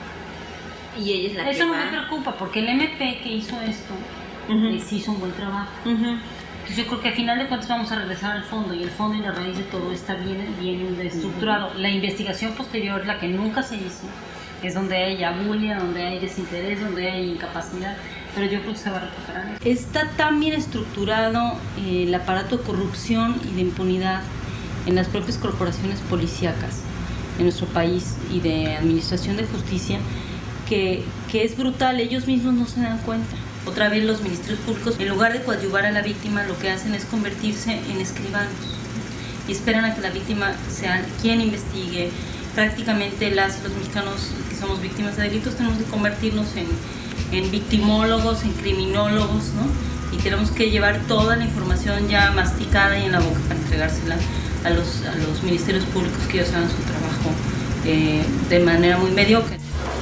Y ella es la Eso que no va... me preocupa, porque el M P que hizo esto, uh-huh. les hizo un buen trabajo. Uh-huh. Entonces yo creo que al final de cuentas vamos a regresar al fondo, y el fondo y la raíz de todo está bien, bien estructurado. Uh-huh. La investigación posterior, la que nunca se hizo, es donde hay abulia, donde hay desinterés, donde hay incapacidad, pero yo creo que se va a recuperar. Está tan bien estructurado eh, el aparato de corrupción y de impunidad en las propias corporaciones policíacas en nuestro país y de administración de justicia que, que es brutal, ellos mismos no se dan cuenta. Otra vez los ministerios públicos, en lugar de coadyuvar a la víctima, lo que hacen es convertirse en escribanos y esperan a que la víctima sea quien investigue. Prácticamente las y los mexicanos que somos víctimas de delitos tenemos que convertirnos en, en victimólogos, en criminólogos, ¿no? Y tenemos que llevar toda la información ya masticada y en la boca para entregársela a los, a los ministerios públicos, que ellos hagan su trabajo eh, de manera muy mediocre.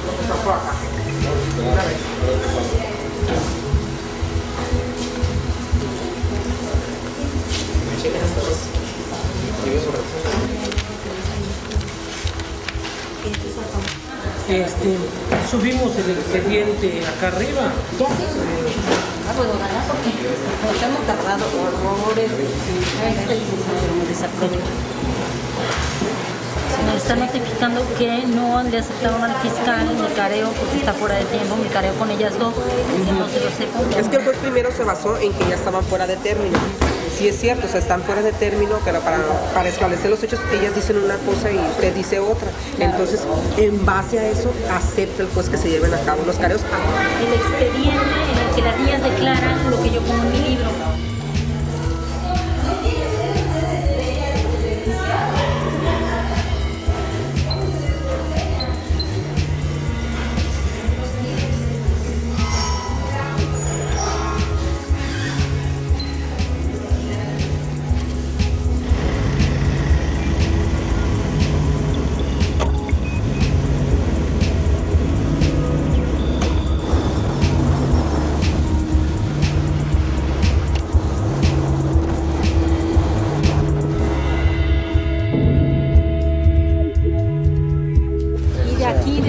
Este, subimos el expediente acá arriba. Ya sí. Ah, puedo ganar porque nos hemos tardado horrores. Me está notificando que no le aceptaron al fiscal mi careo porque está fuera de tiempo, mi careo con ellas dos, que no se lo sepa. Es que el juez primero se basó en que ya estaban fuera de término. Sí es cierto, o sea, están fuera de término, pero para, para esclarecer los hechos ellas dicen una cosa y usted dice otra. Entonces, en base a eso, acepta el juez que se lleven a cabo los careos. El expediente en el que las niñas declaran lo que yo pongo en mi libro.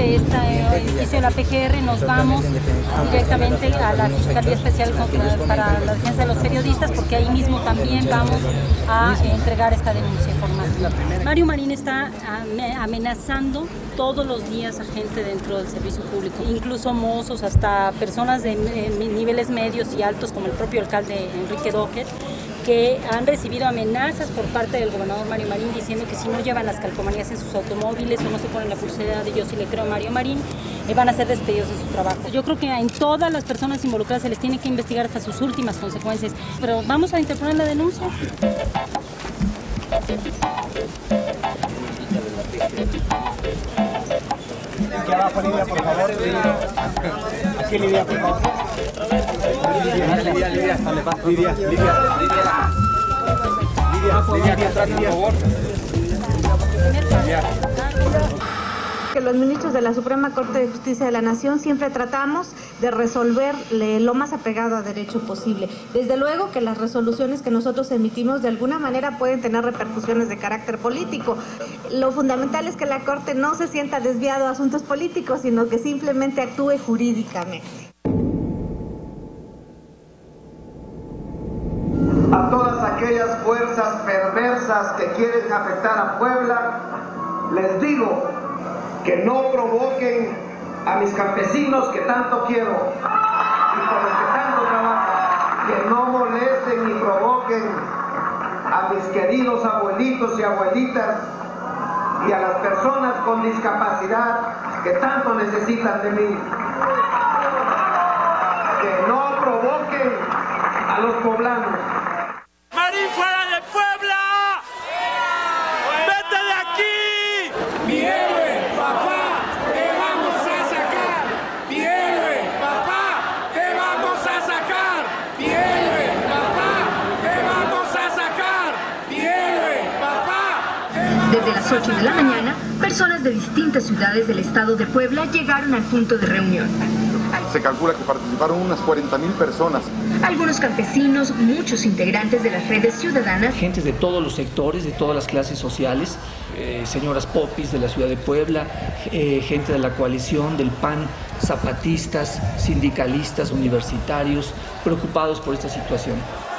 de este edificio de la P G R nos vamos directamente a la Fiscalía Especial para la Defensa de los Periodistas, porque ahí mismo también vamos a entregar esta denuncia formal. Mario Marín está amenazando todos los días a gente dentro del servicio público, incluso mozos, hasta personas de niveles medios y altos, como el propio alcalde Enrique Docker, que han recibido amenazas por parte del gobernador Mario Marín diciendo que si no llevan las calcomanías en sus automóviles o no se ponen la pulsera de yo sí le creo a Mario Marín, eh, van a ser despedidos de su trabajo. Yo creo que en todas las personas involucradas se les tiene que investigar hasta sus últimas consecuencias, pero vamos a interponer la denuncia. Aquí abajo, Lidia, por favor. Aquí, Lidia, por favor. Lidia, Lidia, Lidia, ¿dónde va? Lidia, Lidia, Lidia. Lidia, Lidia, atrás, por favor. Lidia. Que los ministros de la Suprema Corte de Justicia de la Nación siempre tratamos de resolver lo más apegado a derecho posible. Desde luego que las resoluciones que nosotros emitimos de alguna manera pueden tener repercusiones de carácter político. Lo fundamental es que la Corte no se sienta desviado a asuntos políticos, sino que simplemente actúe jurídicamente. A todas aquellas fuerzas perversas que quieren afectar a Puebla, les digo que no provoquen a mis campesinos que tanto quiero y por los que tanto trabajo, que no molesten ni provoquen a mis queridos abuelitos y abuelitas y a las personas con discapacidad que tanto necesitan de mí. Que no provoquen a los poblanos. ¡Marín fuera de Puebla! ¡Vete de aquí! ¡Mi héroe, papá! ¡Te vamos a sacar! ¡Mi héroe, papá! ¡Te vamos a sacar! ¡Mi héroe, papá! ¡Te vamos a sacar! ¡Mi héroe, papá! Desde las ocho de la mañana, personas de distintas ciudades del estado de Puebla llegaron al punto de reunión. Se calcula que participaron unas cuarenta mil personas. Algunos campesinos, muchos integrantes de las redes ciudadanas. Gente de todos los sectores, de todas las clases sociales, eh, señoras popis de la ciudad de Puebla, eh, gente de la coalición, del P A N, zapatistas, sindicalistas, universitarios, preocupados por esta situación.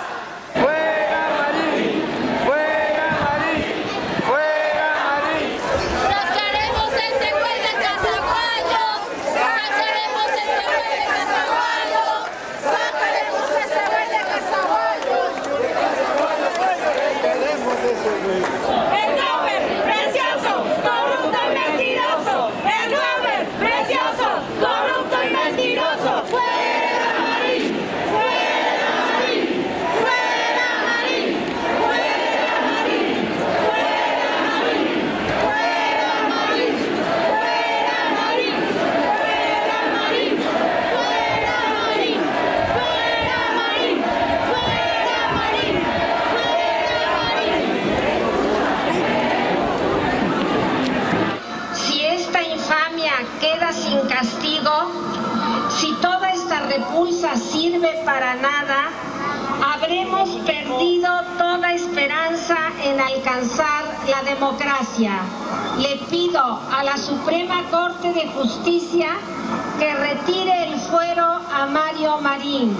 Queda sin castigo, si toda esta repulsa sirve para nada, habremos perdido toda esperanza en alcanzar la democracia. Le pido a la Suprema Corte de Justicia que retire el fuero a Mario Marín.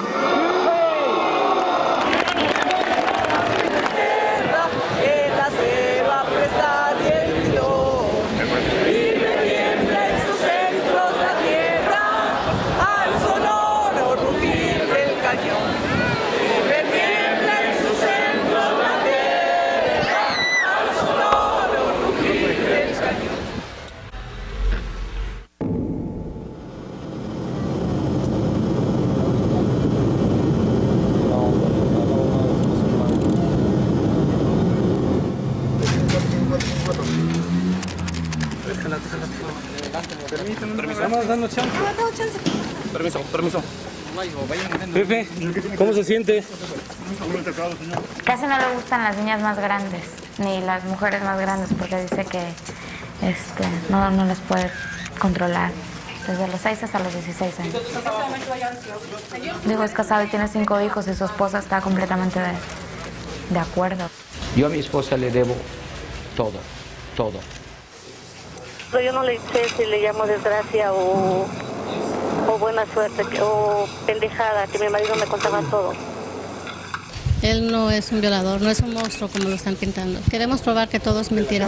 Permiso, permiso. Jefe, ¿cómo se siente? Casi no le gustan las niñas más grandes, ni las mujeres más grandes, porque dice que este, no, no las puede controlar. Desde los seis hasta los dieciséis años. Digo, es casado y tiene cinco hijos y su esposa está completamente de, de acuerdo. Yo a mi esposa le debo todo, todo. Pero yo no le sé si le llamo desgracia o, o buena suerte o pendejada, que mi marido me contaba todo. Él no es un violador, no es un monstruo como lo están pintando. Queremos probar que todo es mentira.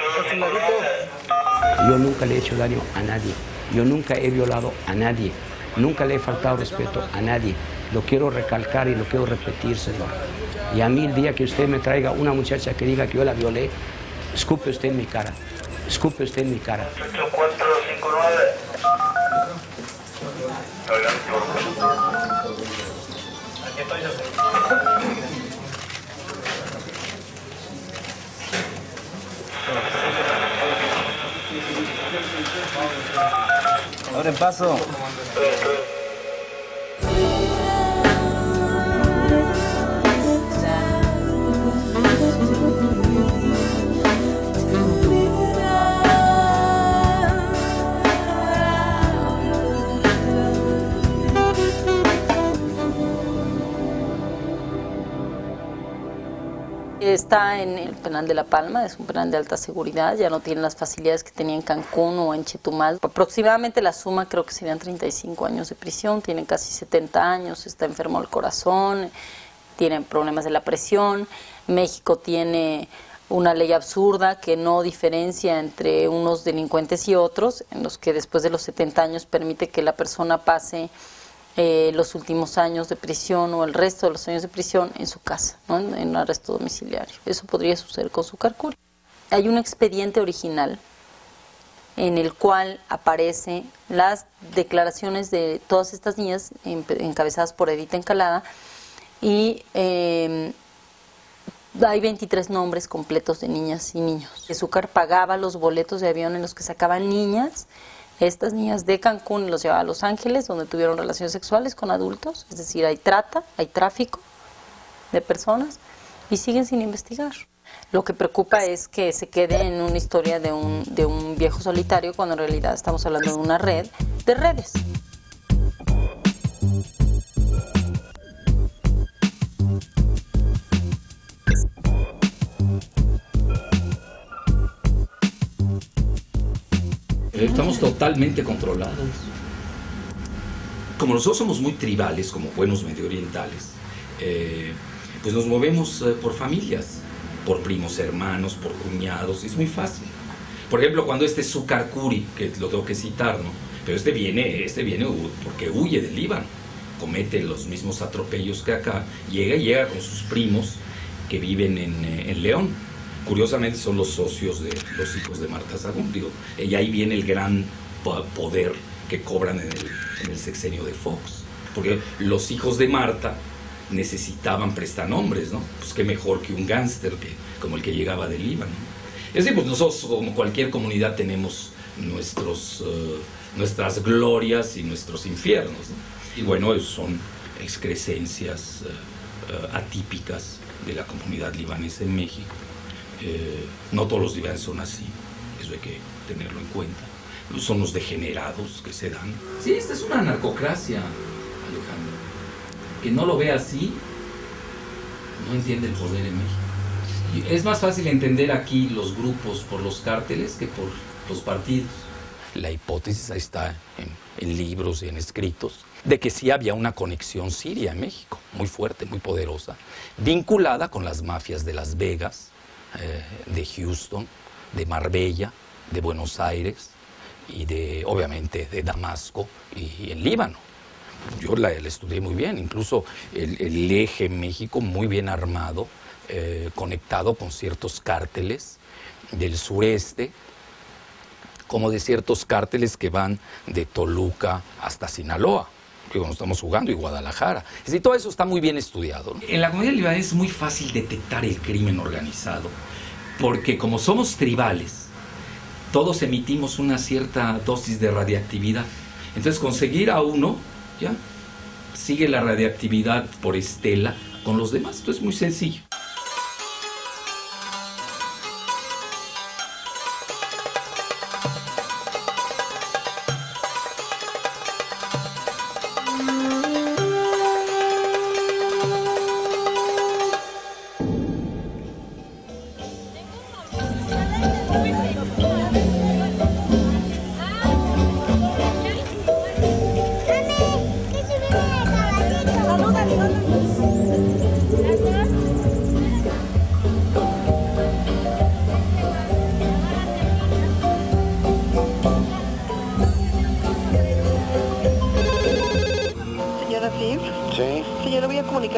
Yo nunca le he hecho daño a nadie. Yo nunca he violado a nadie. Nunca le he faltado respeto a nadie. Lo quiero recalcar y lo quiero repetir, señor. Y a mí el día que usted me traiga una muchacha que diga que yo la violé, escupe usted en mi cara. Escupe usted en mi cara. ocho cuatro cinco nueve. Aquí estoy yo. Abren paso. Está en el penal de La Palma, es un penal de alta seguridad, ya no tiene las facilidades que tenía en Cancún o en Chetumal. Aproximadamente la suma creo que serían treinta y cinco años de prisión, tiene casi setenta años, está enfermo del corazón, tiene problemas de la presión. México tiene una ley absurda que no diferencia entre unos delincuentes y otros, en los que después de los setenta años permite que la persona pase Eh, los últimos años de prisión o el resto de los años de prisión en su casa, ¿no? en, en un arresto domiciliario. Eso podría suceder con Zúcar Kuri. Hay un expediente original en el cual aparecen las declaraciones de todas estas niñas encabezadas por Edith Encalada y eh, hay veintitrés nombres completos de niñas y niños. Zúcar pagaba los boletos de avión en los que sacaban niñas. Estas niñas de Cancún los llevaba a Los Ángeles, donde tuvieron relaciones sexuales con adultos, es decir, hay trata, hay tráfico de personas y siguen sin investigar. Lo que preocupa es que se quede en una historia de un, de un viejo solitario, cuando en realidad estamos hablando de una red de redes. Estamos totalmente controlados. Como nosotros somos muy tribales, como buenos medioorientales, eh, pues nos movemos eh, por familias, por primos hermanos, por cuñados, es muy fácil. Por ejemplo, cuando este Zúcar Kuri, que lo tengo que citar, ¿no? Pero este viene, este viene porque huye del Líbano, comete los mismos atropellos que acá, llega y llega con sus primos que viven en, en León. Curiosamente son los socios de los hijos de Marta Sagún, digo, y ahí viene el gran poder que cobran en el, en el sexenio de Fox, porque los hijos de Marta necesitaban prestanombres, ¿no? Pues qué mejor que un gángster que, como el que llegaba del Líbano. Es decir, pues nosotros como cualquier comunidad tenemos nuestros, uh, nuestras glorias y nuestros infiernos, ¿no? Y bueno, son excrescencias uh, uh, atípicas de la comunidad libanesa en México. Eh, no todos los libaneses son así, eso hay que tenerlo en cuenta. Son los degenerados que se dan. Sí, esta es una narcocracia, Alejandro. Que no lo ve así, no entiende el poder en México. Y es más fácil entender aquí los grupos por los cárteles que por los partidos. La hipótesis ahí está en, en libros y en escritos, de que sí había una conexión siria en México, muy fuerte, muy poderosa, vinculada con las mafias de Las Vegas, Eh, de Houston, de Marbella, de Buenos Aires y de, obviamente, de Damasco y, y el Líbano. Yo la, la estudié muy bien, incluso el, el eje México muy bien armado, eh, conectado con ciertos cárteles del sureste, como de ciertos cárteles que van de Toluca hasta Sinaloa, que cuando estamos jugando, y Guadalajara. Es decir, todo eso está muy bien estudiado, ¿no? En la comunidad libanesa es muy fácil detectar el crimen organizado, porque como somos tribales, todos emitimos una cierta dosis de radiactividad. Entonces, conseguir a uno, ya, sigue la radiactividad por estela con los demás. Esto es muy sencillo.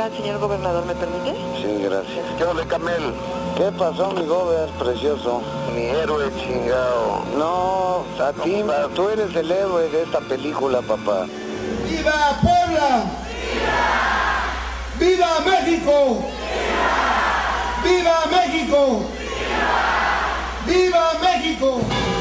está el señor gobernador? ¿Me permite? Sí, gracias. ¿Qué onda, Camel? ¿Qué pasó, mi gober precioso? Mi héroe chingado. No, a ti, tú eres el héroe de esta película, papá. ¡Viva Puebla! ¡Viva! ¡Viva México! ¡Viva! ¡Viva México! ¡Viva! ¡Viva México!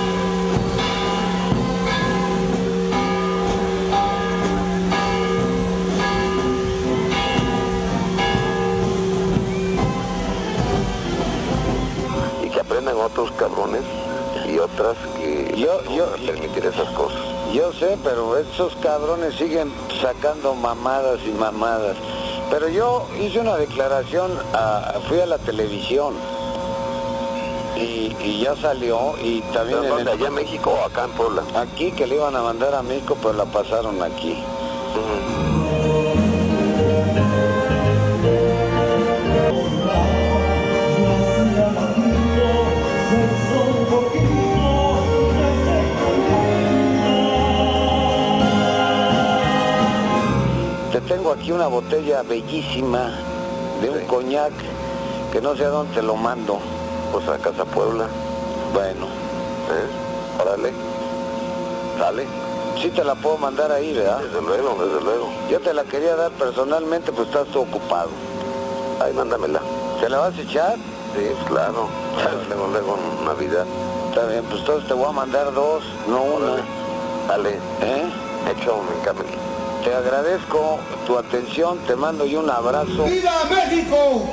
Y que aprendan otros cabrones y otras que yo, yo no permitir esas cosas. Yo sé, pero esos cabrones siguen sacando mamadas y mamadas. Pero yo hice una declaración, a, fui a la televisión y, y ya salió y también... ¿Pero en el, allá en México o acá en Puebla? Aquí, que le iban a mandar a México, pero la pasaron aquí. Uh-huh. Te tengo aquí una botella bellísima de un coñac que no sé a dónde te lo mando. Pues a Casa Puebla. Bueno, ¿eh? Órale. Dale. Sí te la puedo mandar ahí, ¿verdad? Desde luego, desde luego. Yo te la quería dar personalmente, pues estás todo ocupado. Ahí, mándamela. ¿Te la vas a echar? Sí, claro. Luego, luego, Navidad. Está bien, pues entonces te voy a mandar dos, no una. Dale. ¿Eh? Hecho, mi Camel. Te agradezco tu atención, te mando yo un abrazo. ¡Viva México!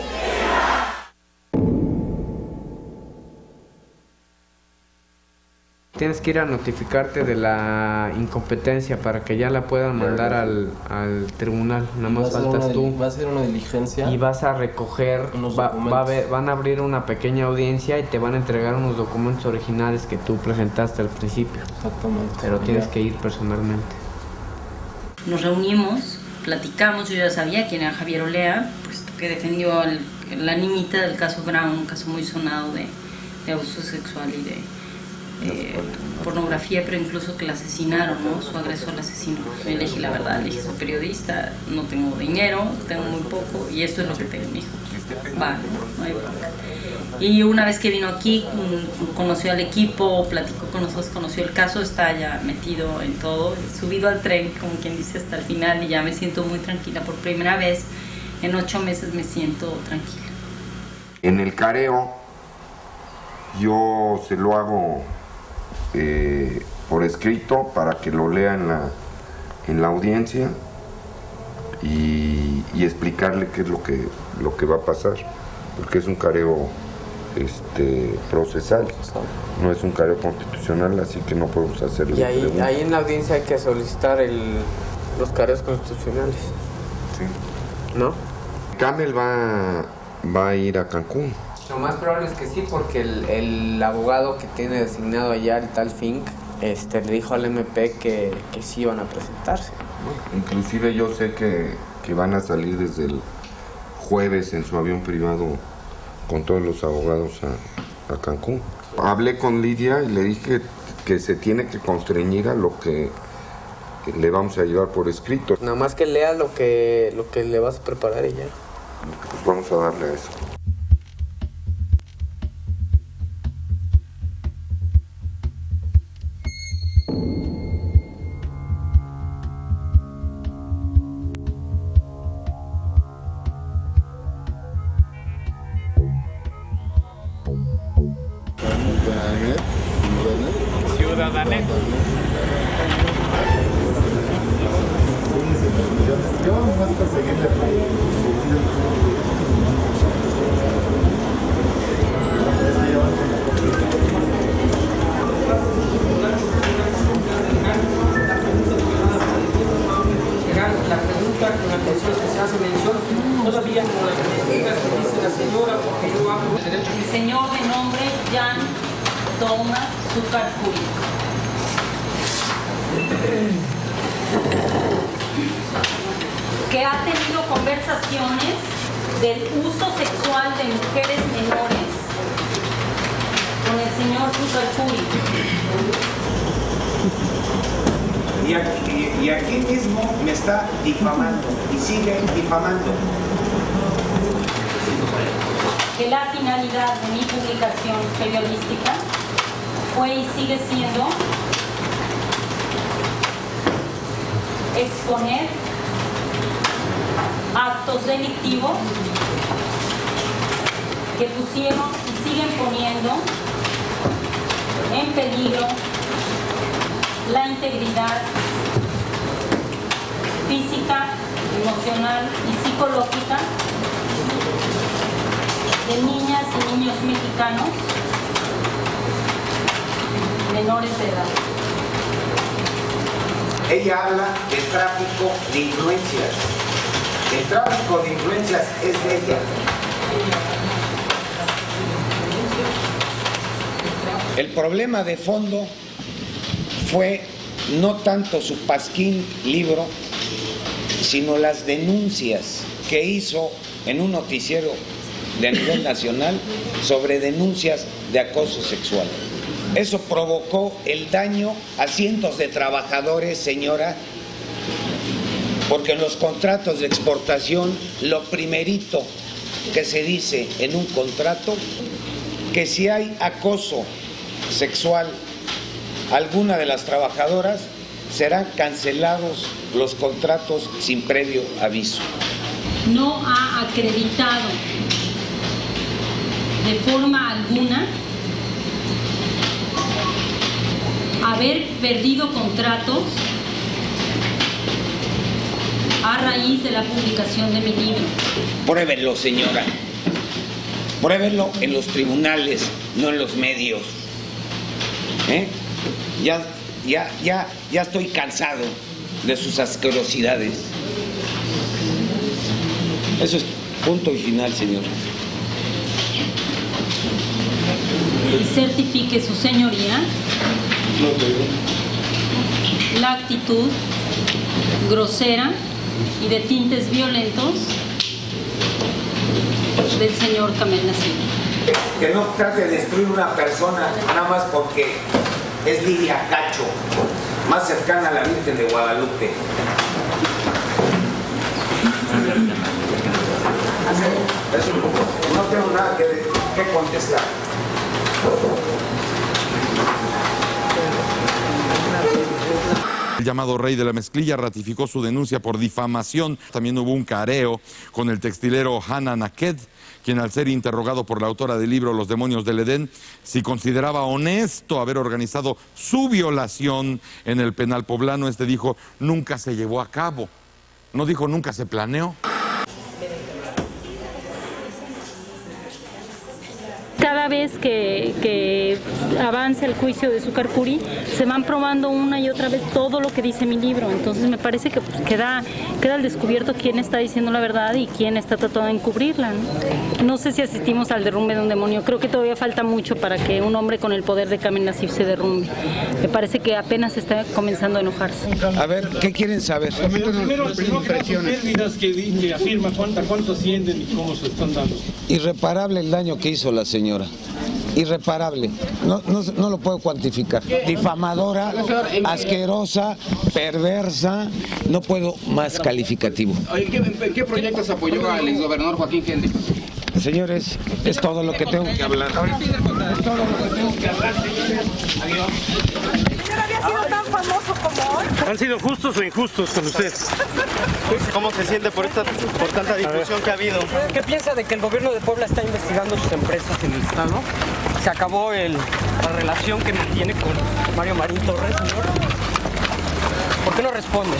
Tienes que ir a notificarte de la incompetencia para que ya la puedan mandar al, al tribunal. Nada más faltas tú. Va a ser una diligencia. Y vas a recoger, va, va a ver, van a abrir una pequeña audiencia y te van a entregar unos documentos originales que tú presentaste al principio. Exactamente. Pero tienes que ir personalmente. Nos reunimos, platicamos, yo ya sabía quién era Javier Olea, puesto que defendió el, la nimita del caso Brown, un caso muy sonado de, de abuso sexual y de eh, pornografía, pero incluso que la asesinaron, ¿no? Su agresor la asesinó. Yo le dije la verdad, le dije, soy periodista, no tengo dinero, tengo muy poco y esto es lo que tengo, mijo. Va, no hay bronca. Y una vez que vino aquí, conoció al equipo, platicó con nosotros, conoció el caso, está ya metido en todo, subido al tren, como quien dice, hasta el final, y ya me siento muy tranquila. Por primera vez en ocho meses me siento tranquila. En el careo, yo se lo hago eh, por escrito para que lo lea en la, en la audiencia y, y explicarle qué es lo que, lo que va a pasar, porque es un careo este procesal, no es un careo constitucional, así que no podemos hacerle y ahí, preguntas. ahí en la audiencia hay que solicitar el, los careos constitucionales. Sí. ¿No? Camel va, va a ir a Cancún. Lo más probable es que sí, porque el, el abogado que tiene designado allá, el tal Fink, este, le dijo al M P que, que sí iban a presentarse. Inclusive yo sé que, que van a salir desde el jueves en su avión privado con todos los abogados a, a Cancún. Hablé con Lidia y le dije que se tiene que constreñir a lo que, que le vamos a llevar por escrito. Nada más que lea lo que, lo que le vas a preparar y ya. Pues vamos a darle a eso. Ciudadanet. La pregunta con atención especial se menciona todavía con la pregunta que dice la señora, porque yo hablo de derecho. El señor de nombre Jan Thomas Zuccarpuri. Que ha tenido conversaciones del uso sexual de mujeres menores con el señor Zuccarpuri. Y aquí, y aquí mismo me está difamando y sigue difamando. que la finalidad de mi publicación periodística fue y sigue siendo exponer actos delictivos que pusieron y siguen poniendo en peligro la integridad física, emocional y psicológica de niñas y niños mexicanos menores de edad. Ella habla del tráfico de influencias. El tráfico de influencias es de ella. El problema de fondo fue no tanto su pasquín libro, sino las denuncias que hizo en un noticiero de nivel nacional sobre denuncias de acoso sexual. Eso provocó el daño a cientos de trabajadores, señora, porque en los contratos de exportación lo primerito que se dice en un contrato, que si hay acoso sexual a alguna de las trabajadoras, serán cancelados los contratos sin previo aviso. No ha acreditado de forma alguna haber perdido contratos a raíz de la publicación de mi libro. Pruébenlo, señora. Pruébenlo en los tribunales, no en los medios. ¿Eh? Ya, ya, ya, ya estoy cansado de sus asquerosidades. Eso es punto y final, señora. Y certifique su señoría la actitud grosera y de tintes violentos del señor Kamel Nasif. Que no trate de destruir una persona nada más porque es Lidia Cacho, más cercana a la Virgen de Guadalupe. Eso, no tengo nada que, que contestar. El llamado Rey de la Mezclilla ratificó su denuncia por difamación. También hubo un careo con el textilero Hannah Naked, quien al ser interrogado por la autora del libro Los demonios del Edén, si consideraba honesto haber organizado su violación en el penal poblano, este dijo, nunca se llevó a cabo. No dijo, nunca se planeó. Cada vez que, que avance el juicio de Zúcar Curi, se van probando una y otra vez todo lo que dice mi libro. Entonces me parece que pues, queda, queda al descubierto quién está diciendo la verdad y quién está tratando de encubrirla, ¿no? No sé si asistimos al derrumbe de un demonio. Creo que todavía falta mucho para que un hombre con el poder de Kamel Nasif se derrumbe. Me parece que apenas está comenzando a enojarse. A ver, ¿qué quieren saber? Primero, primero pérdidas que, que afirma cuánta, cuánto ascienden y cómo se están dando. Irreparable el daño que hizo la señora. Irreparable, no, no, no lo puedo cuantificar. Difamadora, asquerosa, perversa, no puedo más calificativo. ¿En qué proyectos apoyó al exgobernador Joaquín Kennedy? Señores, es todo lo que tengo que hablar. Es todo lo que tengo que hablar, señores. Adiós. ¿Había sido tan famoso como hoy? ¿Han sido justos o injustos con usted? ¿Cómo se siente por esta por tanta difusión que ha habido? ¿Qué piensa de que el gobierno de Puebla está investigando sus empresas en el estado? Se acabó el, la relación que mantiene con Mario Marín Torres, señor. ¿Por qué no responde?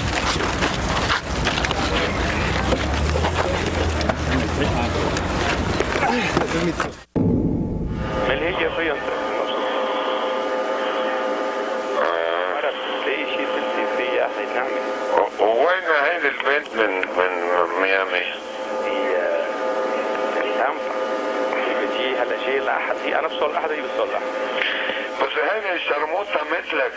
وين هين البنت من من ميامي؟ هي في تامبا. هي بتجي هلا جاي لاحد هي انا بصلح هذا هي بتصلح. بس هين شرموطة مثلك.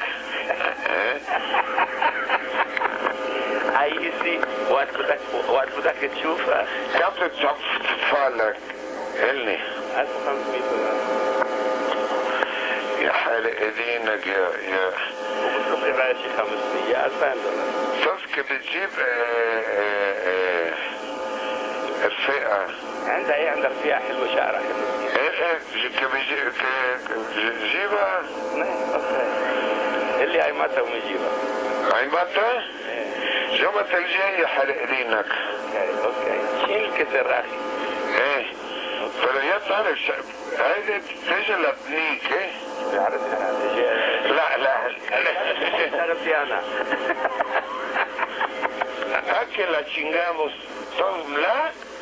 عايزي وقت بدك وقت بدك تشوفها. كم تدفع لك؟ قلني. ألف وخمسمية دولار. يا حالق ايدينك يا يا وبتصرف لي بعد شي خمسمية ألفين دولار. صفقة بتجيب اه اه اه الفئة عندها ايه؟ عندها رفيع حلوة شعرها حلو. ايه كجيبة اللي عيمتها ومجيبها عيمتها جمت الجاية حرقلينك اوكي شيل الكسر اخي ايه فلا تعرف هذه تجي لبنيك ايه لا لا عرفتي انا aquí la chingamos todos la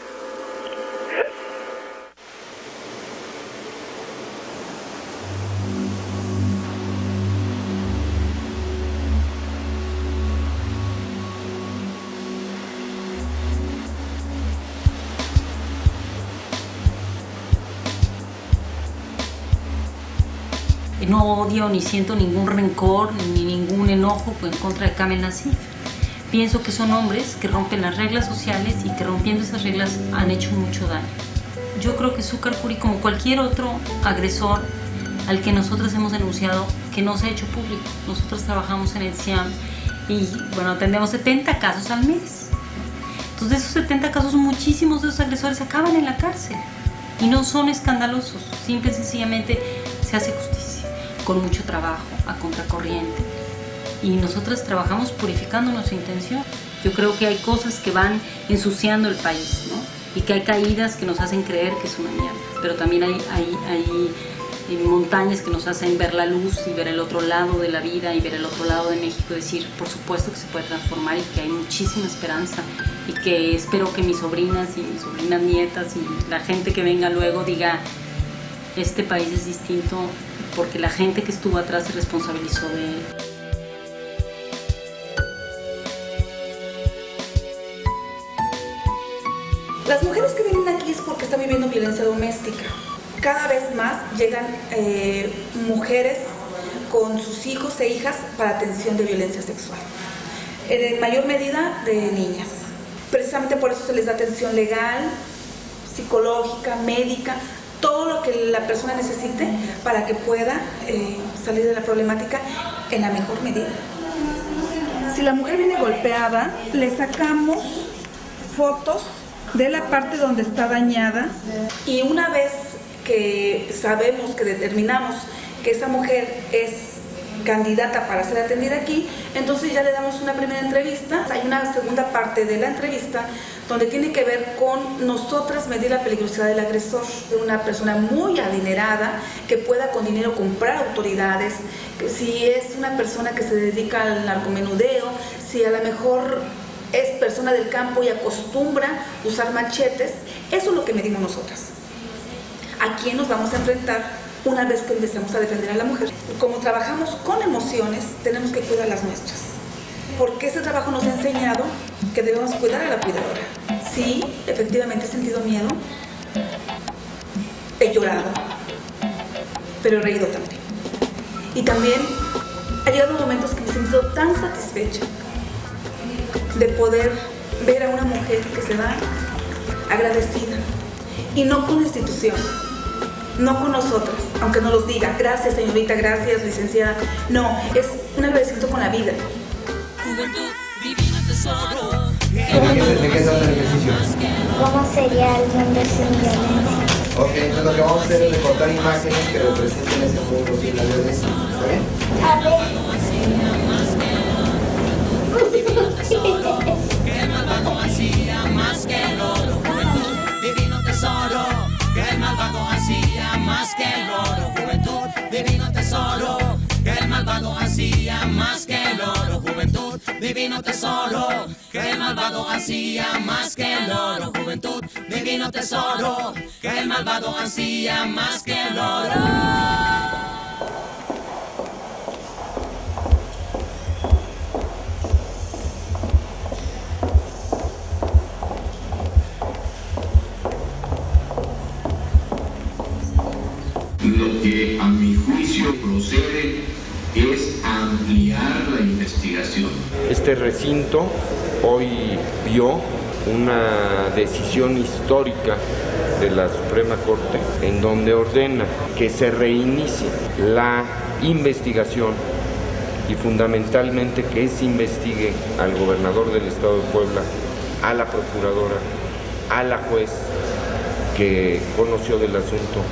No odio ni siento ningún rencor ni ningún enojo en contra de Kamel Nacif. Pienso que son hombres que rompen las reglas sociales y que rompiendo esas reglas han hecho mucho daño. Yo creo que Zúcar Kuri, como cualquier otro agresor al que nosotros hemos denunciado, que no se ha hecho público. Nosotros trabajamos en el C I A M y bueno, atendemos setenta casos al mes. Entonces de esos setenta casos, muchísimos de esos agresores acaban en la cárcel y no son escandalosos, simple y sencillamente se hace justicia, con mucho trabajo, a contracorriente. Y nosotras trabajamos purificando nuestra intención. Yo creo que hay cosas que van ensuciando el país, ¿no? Y que hay caídas que nos hacen creer que es una mierda, pero también hay, hay, hay montañas que nos hacen ver la luz y ver el otro lado de la vida y ver el otro lado de México, decir, por supuesto que se puede transformar y que hay muchísima esperanza y que espero que mis sobrinas y mis sobrinas nietas y la gente que venga luego diga, este país es distinto porque la gente que estuvo atrás se responsabilizó de él. Las mujeres que vienen aquí es porque están viviendo violencia doméstica. Cada vez más llegan eh, mujeres con sus hijos e hijas para atención de violencia sexual. En mayor medida de niñas. Precisamente por eso se les da atención legal, psicológica, médica, todo lo que la persona necesite para que pueda eh, salir de la problemática en la mejor medida. Si la mujer viene golpeada, le sacamos fotos de la parte donde está dañada y una vez que sabemos, que determinamos que esa mujer es candidata para ser atendida aquí, entonces ya le damos una primera entrevista. Hay una segunda parte de la entrevista donde tiene que ver con nosotras medir la peligrosidad del agresor, de una persona muy adinerada que pueda con dinero comprar autoridades, si es una persona que se dedica al narcomenudeo, si a lo mejor es persona del campo y acostumbra usar machetes. Eso es lo que medimos nosotras. ¿A quién nos vamos a enfrentar una vez que empezamos a defender a la mujer? Como trabajamos con emociones, tenemos que cuidar las nuestras. Porque ese trabajo nos ha enseñado que debemos cuidar a la cuidadora. Sí, efectivamente he sentido miedo, he llorado, pero he reído también. Y también ha llegado momentos que me he sentido tan satisfecha de poder ver a una mujer que se va agradecida, y no con la institución, no con nosotras, aunque no los diga, gracias señorita, gracias licenciada, no, es un agradecimiento con la vida. ¿De qué trata el ejercicio? ¿Cómo sería el mundo sin violencia? Ok, entonces lo que vamos a hacer es recortar imágenes que representen ese mundo sin la violencia, ¿está bien? A ver. Que el malvado hacía más que el oro, juventud, divino tesoro. Que el malvado hacía más que el oro, juventud, divino tesoro. Que el malvado hacía más que el oro, juventud, divino tesoro. Que el malvado hacía más que el oro, juventud, divino tesoro. Que el malvado hacía más que el oro. Lo que a mi juicio procede es ampliar la investigación. Este recinto hoy vio una decisión histórica de la Suprema Corte en donde ordena que se reinicie la investigación y fundamentalmente que se investigue al gobernador del Estado de Puebla, a la Procuradora a la juez que conoció del asunto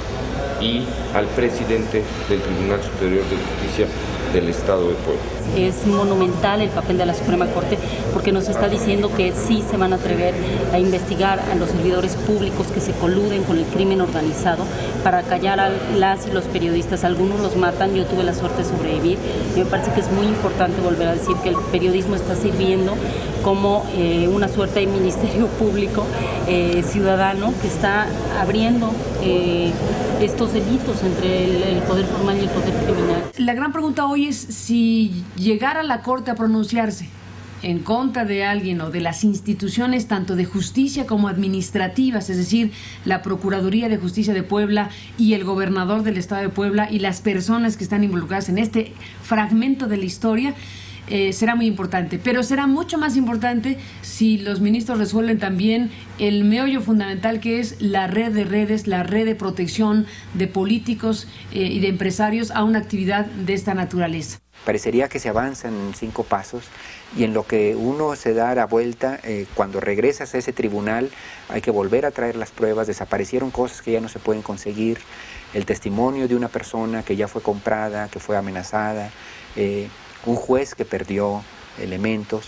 y al presidente del Tribunal Superior de Justicia del Estado de Puebla. Es monumental el papel de la Suprema Corte porque nos está diciendo que sí se van a atrever a investigar a los servidores públicos que se coluden con el crimen organizado para callar a las y los periodistas. Algunos los matan, yo tuve la suerte de sobrevivir y me parece que es muy importante volver a decir que el periodismo está sirviendo como eh, una suerte de ministerio público eh, ciudadano que está abriendo eh, estos delitos entre el, el poder formal y el poder criminal. La gran pregunta hoy es si llegara la Corte a pronunciarse en contra de alguien o de las instituciones tanto de justicia como administrativas, es decir, la Procuraduría de Justicia de Puebla y el gobernador del Estado de Puebla y las personas que están involucradas en este fragmento de la historia, Eh, será muy importante, pero será mucho más importante si los ministros resuelven también el meollo fundamental que es la red de redes, la red de protección de políticos eh, y de empresarios a una actividad de esta naturaleza. Parecería que se avanza en cinco pasos y en lo que uno se da la vuelta, eh, cuando regresas a ese tribunal hay que volver a traer las pruebas, desaparecieron cosas que ya no se pueden conseguir, el testimonio de una persona que ya fue comprada, que fue amenazada, eh, un juez que perdió elementos,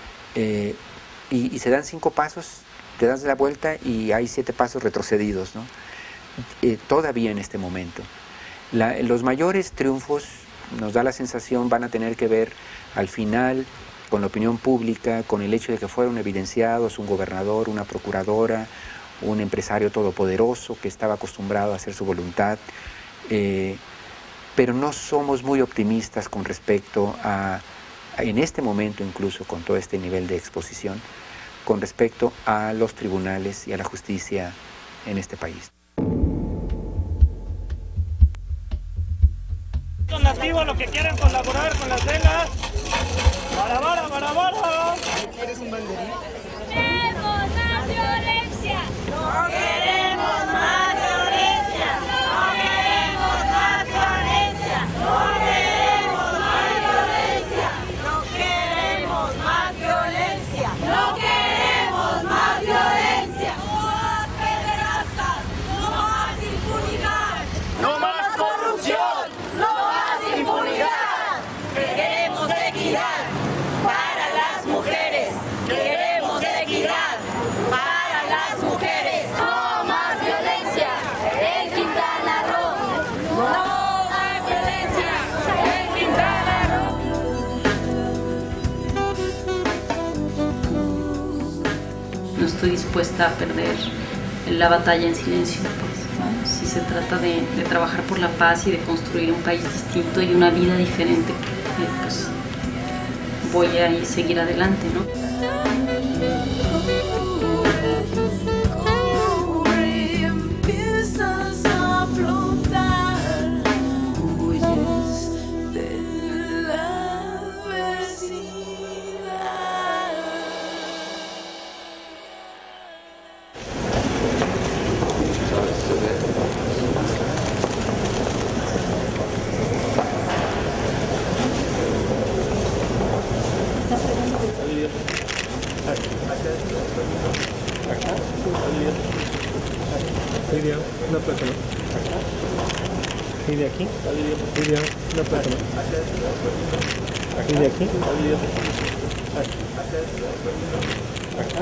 eh, y, y se dan cinco pasos, te das la vuelta y hay siete pasos retrocedidos, ¿no? Eh, todavía en este momento. La, los mayores triunfos, nos da la sensación, van a tener que ver al final con la opinión pública, con el hecho de que fueron evidenciados un gobernador, una procuradora, un empresario todopoderoso que estaba acostumbrado a hacer su voluntad, eh, pero no somos muy optimistas con respecto a, a, en este momento incluso con todo este nivel de exposición, con respecto a los tribunales y a la justicia en este país. Los nativos, los que quieren colaborar con las velas, para, para, para, para. ¿Eres un banderín? ¡Queremos más violencia! ¡No queremos más violencia! ¡No queremos más violencia! ¡No queremos más violencia! ¡No queremos más violencia! ¡No queremos más violencia! ¡No más pederastas! ¡No más impunidad! ¡No más corrupción! ¡No más impunidad! ¡Queremos equidad para las mujeres! ¡Queremos equidad para las mujeres! ¡No más violencia en Quintana Roo! ¡No más violencia en Quintana Roo! No estoy dispuesta a perder la batalla en silencio, pues, ¿no? Si se trata de, de trabajar por la paz y de construir un país distinto y una vida diferente, eh, pues voy a seguir adelante, ¿no? Empiezas a flotar, huyes de la adversidad. Lidia, una placa, ¿no? Lidia, aquí. Lidia, una placa, ¿no? Lidia, aquí. Acá.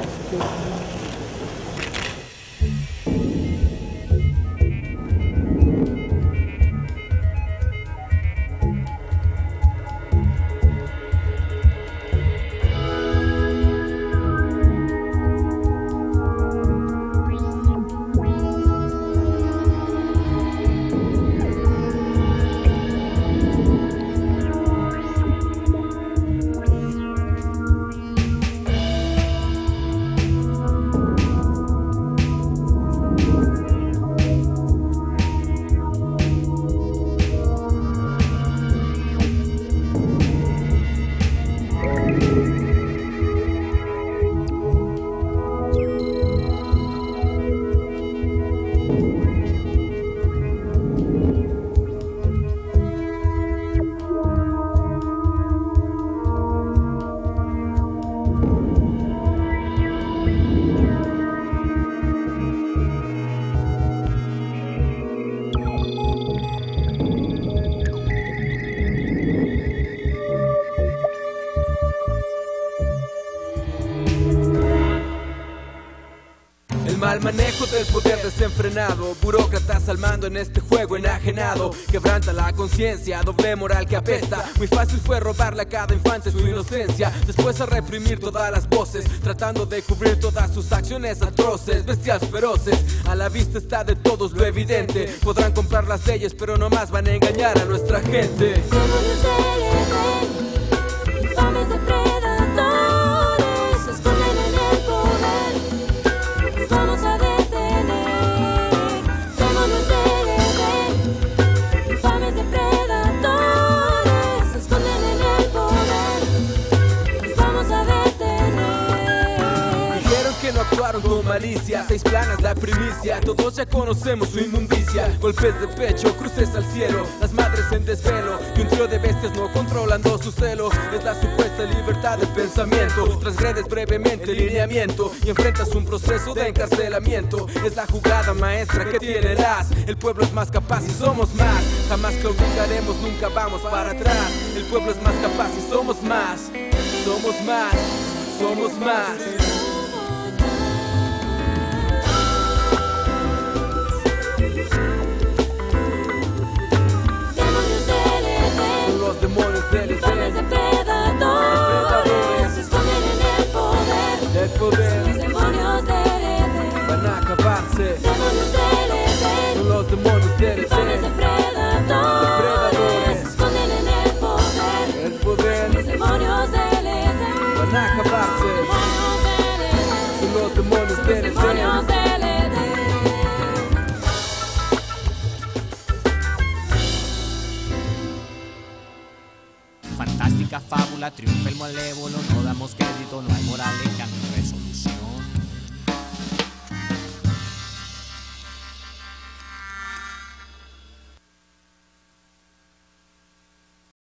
al manejo del poder desenfrenado, burócratas al mando en este juego enajenado. Quebranta la conciencia, doble moral que apesta. Muy fácil fue robarle a cada infante su inocencia, después a reprimir todas las voces, tratando de cubrir todas sus acciones atroces, bestias feroces. A la vista está de todos lo evidente. Podrán comprar las leyes, pero nomás van a engañar a nuestra gente. Somos los L G, infames depredadores, se esconden en el poder, los vamos a detener. Somos los L G, infames depredadores, se esconden en el poder, los vamos a detener. Dijeron que no actuaron con malicia, seis planas la primicia, todos ya conocemos su inmundicia. Golpes de pecho, cruces al cielo, las madres en desvelo y un trío de bestias no controlando su celo. Es la supuesta libertad de pensamiento, transgredes brevemente el lineamiento y enfrentas un proceso de encarcelamiento. Es la jugada maestra que tiene el as, el pueblo es más capaz y somos más. Jamás claudicaremos, nunca vamos para atrás. El pueblo es más capaz y somos más. Somos más, somos más. Los demonios del infames depredadores, se esconden en el poder, el poder. Los demonios del Edén van a acabarse. Demonios del Edén, son los demonios del infames Edén. depredadores, se esconden en el poder, el poder. Los demonios del Edén van a acabarse. Son los demonios del Edén. Demonios del Edén. Fantástica fábula, triunfa el malévolo, no damos crédito, no hay moral en cambio eso